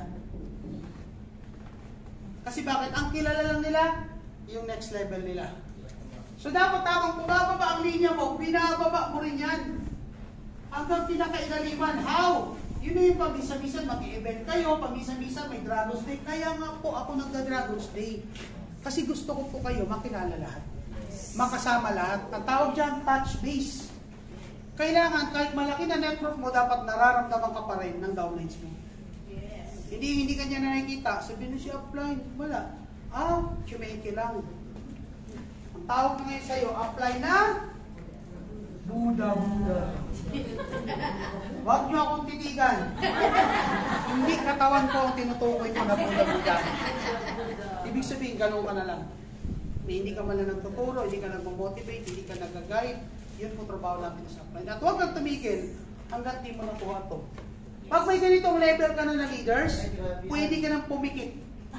Kasi bakit? Ang kilala lang nila, yung next level nila. So, dapat habang bumababa ang linya mo, binababa mo rin yan. Hanggang pinakailaliman. How? Yun na yung pag-isa-bisa, mag-i-event kayo, pag-isa-bisa, may Dragons Day. Kaya nga po ako nagda-Dragons Day. Kasi gusto ko po kayo makilala lahat. Makasama lahat. Ang tawag dyan, touch base. Kailangan, kahit malaki na network mo, dapat nararamdaman ka pa rin ng downlines mo. Yes. Hindi, hindi kanya na nakikita. Sabihin mo si upline, wala. Ah, chumeke lang. Ang tawag na ngayon sa'yo, upline na Buda-Buda. Huwag niyo akong titigan. Hindi katawan ko ang tinutukoy ko na Buda-Buda. Ibig sabihin, ganun ka na lang. May hindi ka man lang nagtuturo, hindi ka nag-motivate, hindi ka nag-guide. Yun po trabaho natin sa upline. At huwag kang tumigil hanggang di mo nakuha to. Pag may ganitong level ka na na leaders, pwede ka nang pumikit.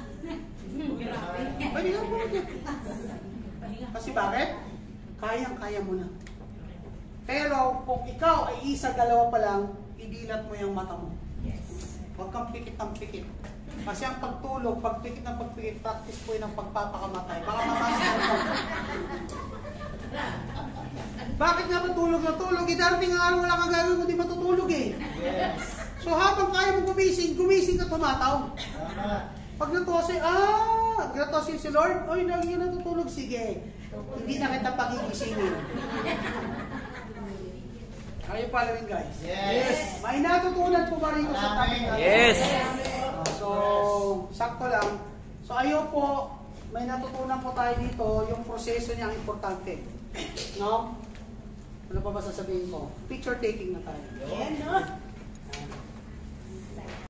Pwede ka nang pumikit. Kasi bakit? Kayang-kaya mo na. Pero kung ikaw ay isa, dalawa pa lang, idilat mo yung mata mo. Huwag kang pikit ang pikit. Kasi ang pagtulog, pagpikit ng pagpikit, practice po yun ang pagpapakamatay. Baka mamasin mo. Bakit nga matulog na tulog? Eh, darating ang araw wala kang gagawin kung di matutulog eh. Yes. So habang kaya mo gumising, gumising ka tumataw. Tama. Pag natuwa sa'yo, ah, gratosin si Lord. Oy, lagi ka natutulog. Sige. Hindi na kita pagigisingin. Are you following, guys? Yes. May natutunan po ba rito sa topic natin? Yes. Ah, so, sakto lang. So, ayun po, may natutunan po tayo dito, yung proseso niya ang importante. No? Ano pa ba sasabihin ko? Picture taking na tayo. Yan, no?